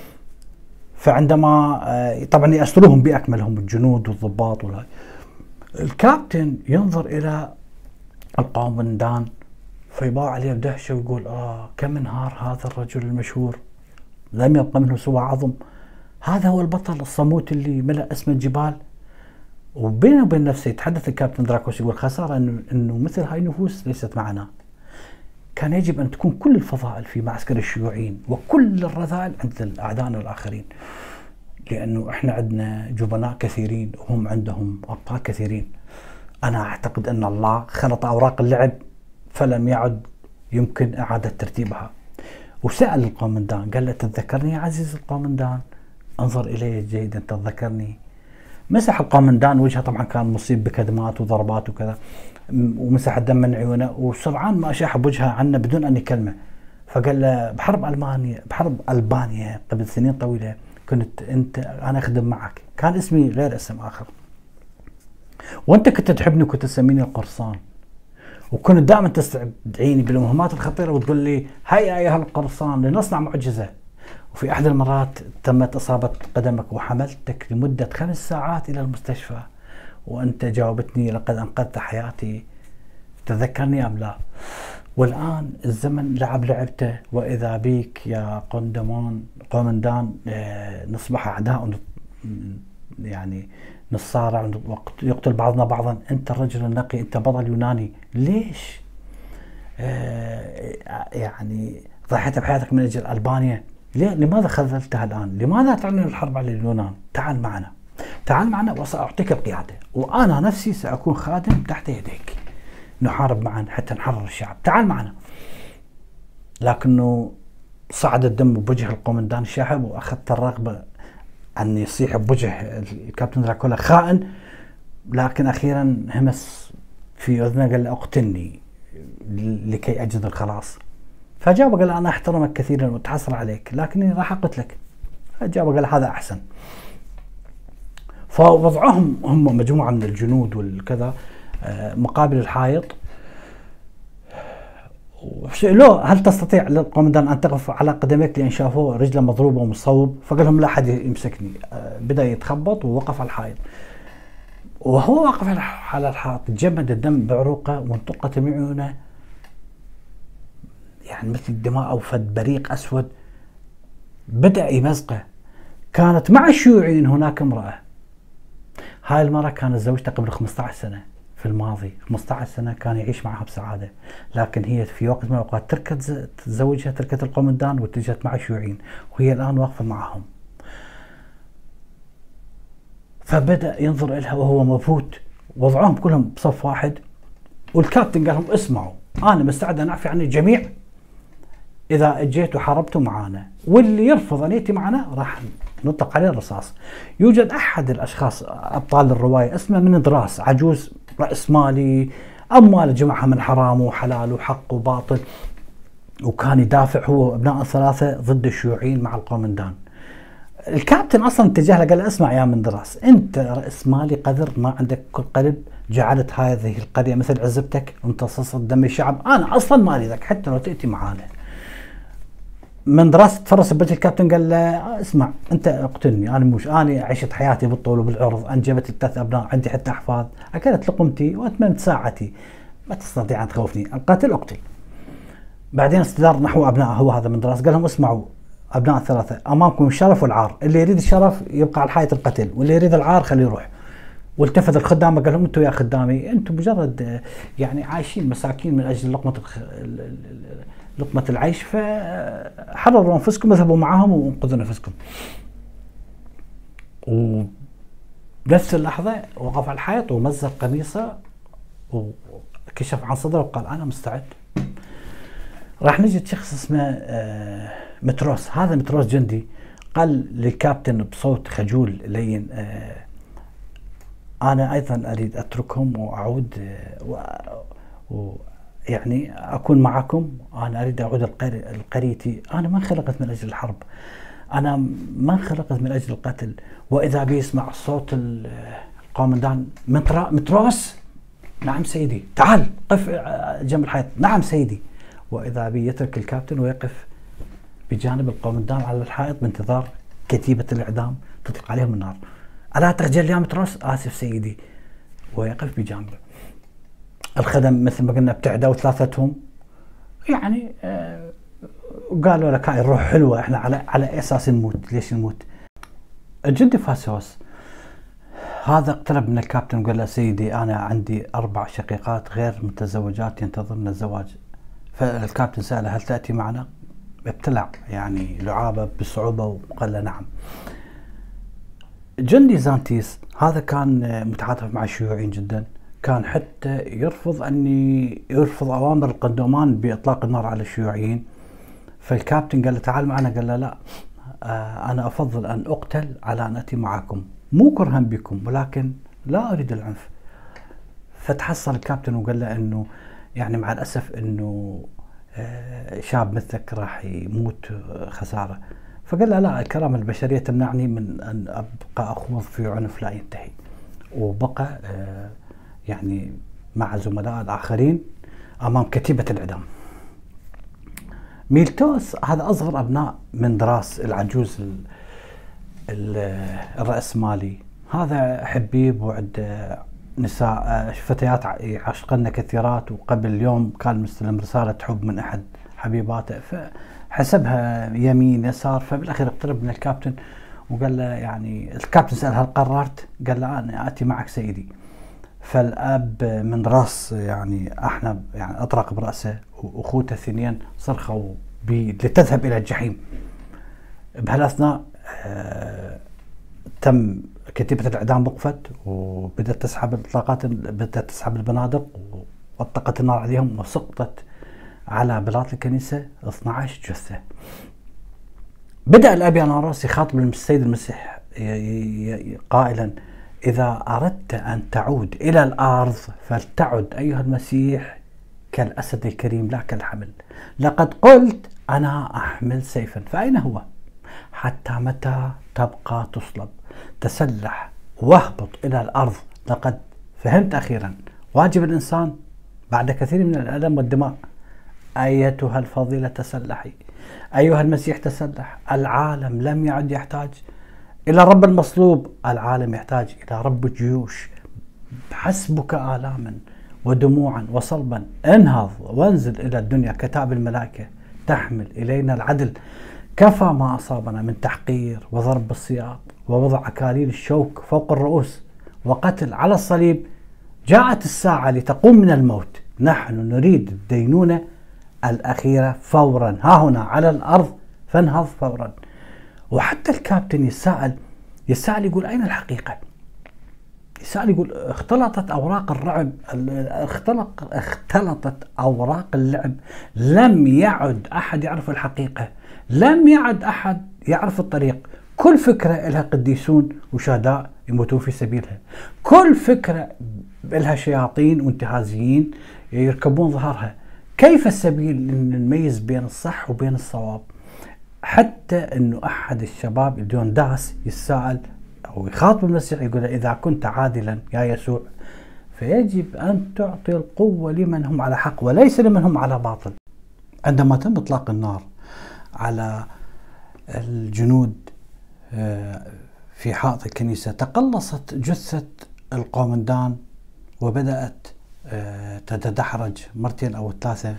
فعندما طبعا يأسروهم باكملهم الجنود والضباط والهاي، الكابتن ينظر إلى القومندان فيباع عليه بدهشة ويقول آه كم انهار هذا الرجل المشهور، لم يبقى منه سوى عظم، هذا هو البطل الصموت اللي ملأ اسم الجبال. وبينه وبين نفسه يتحدث الكابتن دراكوس يقول خسارة إنه إنه مثل هاي النفوس ليست معنا. كان يجب أن تكون كل الفضائل في معسكر الشيوعيين وكل الرذائل عند أعدائنا الآخرين، لأنه إحنا عندنا جبناء كثيرين وهم عندهم أبطال كثيرين. أنا أعتقد أن الله خلط أوراق اللعب فلم يعد يمكن إعادة ترتيبها. وسأل القومندان قال له تتذكرني يا عزيز القومندان؟ انظر إلي جيدا تتذكرني. مسح القومندان وجهه، طبعا كان مصيب بكدمات وضربات وكذا، ومسح الدم من عيونه، وسرعان ما أشاح بوجهه عنه بدون أن يكلمه. فقال له بحرب ألمانيا بحرب ألبانيا قبل سنين طويلة كنت أنت أنا أخدم معك، كان اسمي غير اسم آخر، وأنت كنت تحبني وكنت تسميني القرصان، وكنت دائما تستدعيني بالمهمات الخطيرة وتقول لي هيا أيها القرصان لنصنع معجزة. وفي أحد المرات تمت إصابة قدمك وحملتك لمدة خمس ساعات إلى المستشفى، وأنت جاوبتني لقد أنقذت حياتي، تذكرني أم لا؟ والآن الزمن لعب لعبته، وإذا بيك يا قندمان قومندان نصبح أعداء يعني نصارع ويقتل بعضنا بعضا. أنت الرجل النقي، أنت بطل يوناني، ليش آه يعني ضحيت بحياتك من أجل ألبانيا؟ ليه؟ لماذا خذلتها الآن؟ لماذا تعلن الحرب على اليونان؟ تعال معنا، تعال معنا وسأعطيك القيادة، وأنا نفسي سأكون خادم تحت يديك، نحارب معا حتى نحرر الشعب، تعال معنا. لكنه صعد الدم بوجه القومندان الشاحب، وأخذت الرغبة أن يصيح بوجه الكابتن دراكولا خائن، لكن أخيرا همس في أذنه قال له اقتلني لكي أجد الخلاص. فجاوب قال أنا أحترمك كثيرا وأتحسر عليك لكني راح أقتلك. فجاوب قال هذا أحسن. فوضعهم هم مجموعة من الجنود والكذا مقابل الحائط، وسألوه هل تستطيع القومندان أن تقف على قدميك، لأن شافوه رجله مضروبة ومصوب. فقال لهم لا أحد يمسكني. بدأ يتخبط ووقف على الحائط، وهو واقف على الحائط تجمد الدم بعروقه وانطقت من عيونه يعني مثل الدماء أو فد بريق أسود. بدأ يمزقه. كانت مع الشيوعيين هناك امرأة، هاي المرأة كانت زوجته قبل خمسة عشر سنة في الماضي، خمسة عشر سنة كان يعيش معها بسعادة، لكن هي في وقت من الأوقات تركت زوجها، تركت القومندان واتجهت مع الشيوعيين، وهي الآن واقفة معهم. فبدأ ينظر إلها وهو مبهوت، وضعهم كلهم بصف واحد، والكابتن قال لهم اسمعوا أنا مستعد أن أعفي عن الجميع إذا اجيتوا حاربتوا معانا، واللي يرفض أن يأتي معنا راح نطلق عليه الرصاص. يوجد أحد الأشخاص أبطال الرواية اسمه مندراس، عجوز رأس مالي، أموال جمعها من حرام وحلال وحق وباطل، وكان يدافع هو وابناء الثلاثة ضد الشيوعيين مع القومندان. الكابتن أصلا اتجه له قال له اسمع يا مندراس، أنت رأس مالي قذر ما عندك قلب، جعلت هذه القرية مثل عزبتك وامتصصت دم الشعب، أنا أصلا ما أريدك حتى لو تأتي معانا. من دراسة تفرس بوجه الكابتن قال له اسمع انت اقتلني، انا مش انا عشت حياتي بالطول وبالعرض، انجبت الثلاث ابناء، عندي حتى احفاد، اكلت لقمتي واتممت ساعتي، ما تستطيع ان تخوفني، القاتل اقتل. بعدين استدار نحو ابنائه، هو هذا من دراسة قال لهم اسمعوا ابناء الثلاثة، امامكم الشرف والعار، اللي يريد الشرف يبقى على حياة القتل، واللي يريد العار خليه يروح. والتفت الخدام قال لهم انتم يا خدامي انتم مجرد يعني عايشين مساكين من اجل لقمة لقمة العيش، فحرروا أنفسكم واذهبوا معهم وانقذوا نفسكم. وبنفس اللحظة وقف على الحائط ومزق قميصه وكشف عن صدره وقال أنا مستعد. راح نجد شخص اسمه متروس، هذا متروس جندي، قال للكابتن بصوت خجول لين أنا أيضا أريد أتركهم وأعود و... و... يعني أكون معكم، أنا أريد أعود لقريتي، أنا ما خلقت من أجل الحرب، أنا ما خلقت من أجل القتل. وإذا بيسمع صوت القومندان متروس، نعم سيدي، تعال قف جنب الحيط، نعم سيدي. وإذا بي يترك الكابتن ويقف بجانب القومندان على الحائط بانتظار كتيبة الإعدام تطلق عليهم النار. ألا تخجل يا متروس؟ آسف سيدي. ويقف بجانبه. الخدم مثل ما قلنا ابتعدوا ثلاثتهم، يعني آه وقالوا لك هاي الروح حلوة، احنا على على اساس نموت، ليش نموت؟ الجندي فاسوس هذا اقترب من الكابتن وقال له سيدي انا عندي اربع شقيقات غير متزوجات ينتظرن الزواج. فالكابتن سأله هل تأتي معنا؟ ابتلع يعني لعابة بصعوبة وقال له نعم. جندي زانتيس هذا كان متعاطف مع الشيوعيين جدا، كان حتى يرفض أن يرفض أوامر القندومان بإطلاق النار على الشيوعيين. فالكابتن قال له تعال معنا، قال له لا أنا أفضل أن أقتل على أن أتي معكم، مو كرها بكم ولكن لا أريد العنف. فتحصل الكابتن وقال له أنه يعني مع الأسف أنه شاب مثلك راح يموت خسارة. فقال له لا، الكرامة البشرية تمنعني من أن أبقى أخوض في عنف لا ينتهي. وبقى يعني مع زملاء الآخرين أمام كتيبة الإعدام. ميلتوس هذا أصغر أبناء مندراس العجوز الرأسمالي، هذا حبيب وعند نساء فتيات عشقن كثيرات، وقبل اليوم كان مستلم رسالة حب من أحد حبيباته، فحسبها يمين يسار. فبالأخير اقترب من الكابتن وقال له يعني الكابتن سأل هل قررت؟ قال له أنا آتي معك سيدي. فالأب من راس يعني أحنب يعني أطرق برأسه، وأخوته الثنين صرخوا لتذهب إلى الجحيم. بهالأثناء آه تم كتيبة الإعدام وقفت، وبدأت تسحب الإطلاقات، بدأت تسحب البنادق وأطلقت النار عليهم، وسقطت على بلاط الكنيسة اثنتي عشرة جثة. بدأ الأبياناروس يخاطب السيد المسيح قائلا إذا أردت أن تعود إلى الأرض فلتعد أيها المسيح كالأسد الكريم لا كالحمل. لقد قلت أنا أحمل سيفا، فأين هو؟ حتى متى تبقى تصلب؟ تسلح واهبط إلى الأرض، لقد فهمت أخيرا واجب الإنسان بعد كثير من الألم والدماء. أيتها الفضيلة تسلحي، أيها المسيح تسلح. العالم لم يعد يحتاج إلى رب المصلوب، العالم يحتاج إلى رب الجيوش. حسبك آلاما ودموعا وصلبا، انهض وانزل إلى الدنيا كتاب الملائكة، تحمل إلينا العدل. كفى ما أصابنا من تحقير وضرب بالسياط ووضع أكاليل الشوك فوق الرؤوس وقتل على الصليب. جاءت الساعة لتقوم من الموت، نحن نريد الدينونة الأخيرة فورا ها هنا على الأرض، فانهض فورا. وحتى الكابتن يسأل يسأل يقول أين الحقيقة؟ يسأل يقول اختلطت أوراق الرعب اختلط اختلطت أوراق اللعب، لم يعد أحد يعرف الحقيقة، لم يعد أحد يعرف الطريق. كل فكرة لها قديسون وشهداء يموتون في سبيلها، كل فكرة لها شياطين وانتهازيين يركبون ظهرها. كيف السبيل أن نميز بين الصح وبين الصواب؟ حتى أنه أحد الشباب اليون داس يسأل أو يخاطب المسيح يقول إذا كنت عادلا يا يسوع فيجب أن تعطي القوة لمن هم على حق وليس لمن هم على باطل. عندما تم إطلاق النار على الجنود في حائط الكنيسة تقلصت جثة القومندان وبدأت تتدحرج مرتين أو ثلاثة،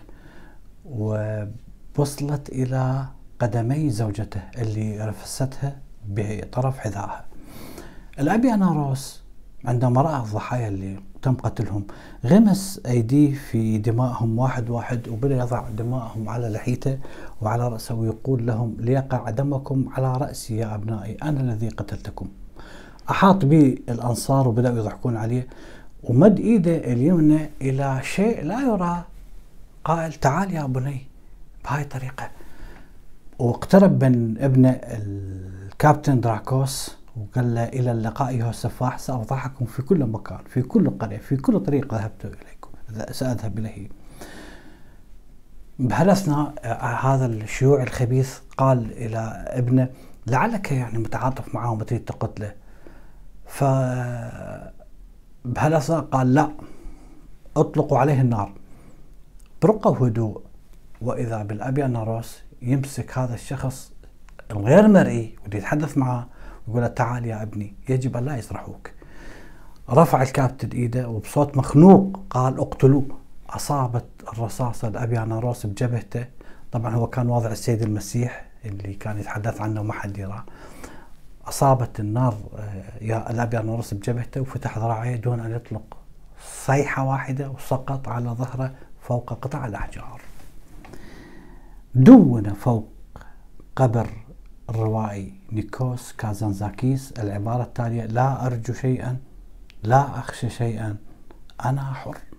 ووصلت إلى قدمي زوجته اللي رفستها بطرف حذائها. الأبياناروس عندما رأى الضحايا اللي تم قتلهم غمس أيديه في دمائهم واحد واحد، وبدأ يضع دمائهم على لحيته وعلى رأسه ويقول لهم ليقع دمكم على رأسي يا أبنائي، أنا الذي قتلتكم. أحاط به الأنصار وبدأوا يضحكون عليه، ومد إيده اليمنى إلى شيء لا يرى قائل تعال يا بني بهاي الطريقة. واقترب من ابن الكابتن دراكوس وقال له إلى اللقاء أيها السفاح، سأفضحكم في كل مكان في كل قرية في كل طريق ذهبت إليكم سأذهب إليه. بهالأثناء هذا الشيوعي الخبيث قال إلى ابنه لعلك يعني متعاطف معه وتريد تقتله. ف بهالأثناء قال لا، اطلقوا عليه النار برقة وهدوء. وإذا بالأبياناروس يمسك هذا الشخص الغير مرئي واللي يتحدث معه ويقول تعال يا ابني يجب أن لا يسرحوك. رفع الكابتن ايده وبصوت مخنوق قال اقتلوه. اصابت الرصاصة الابياناروس بجبهته. طبعا هو كان واضع السيد المسيح اللي كان يتحدث عنه وما حد يراه. اصابت النار يا الابياناروس بجبهته وفتح ذراعيه دون ان يطلق صيحة واحدة، وسقط على ظهره فوق قطع الاحجار. دون فوق قبر الروائي نيكوس كازانزاكيس العبارة التالية: لا أرجو شيئا، لا أخشى شيئا، أنا حر.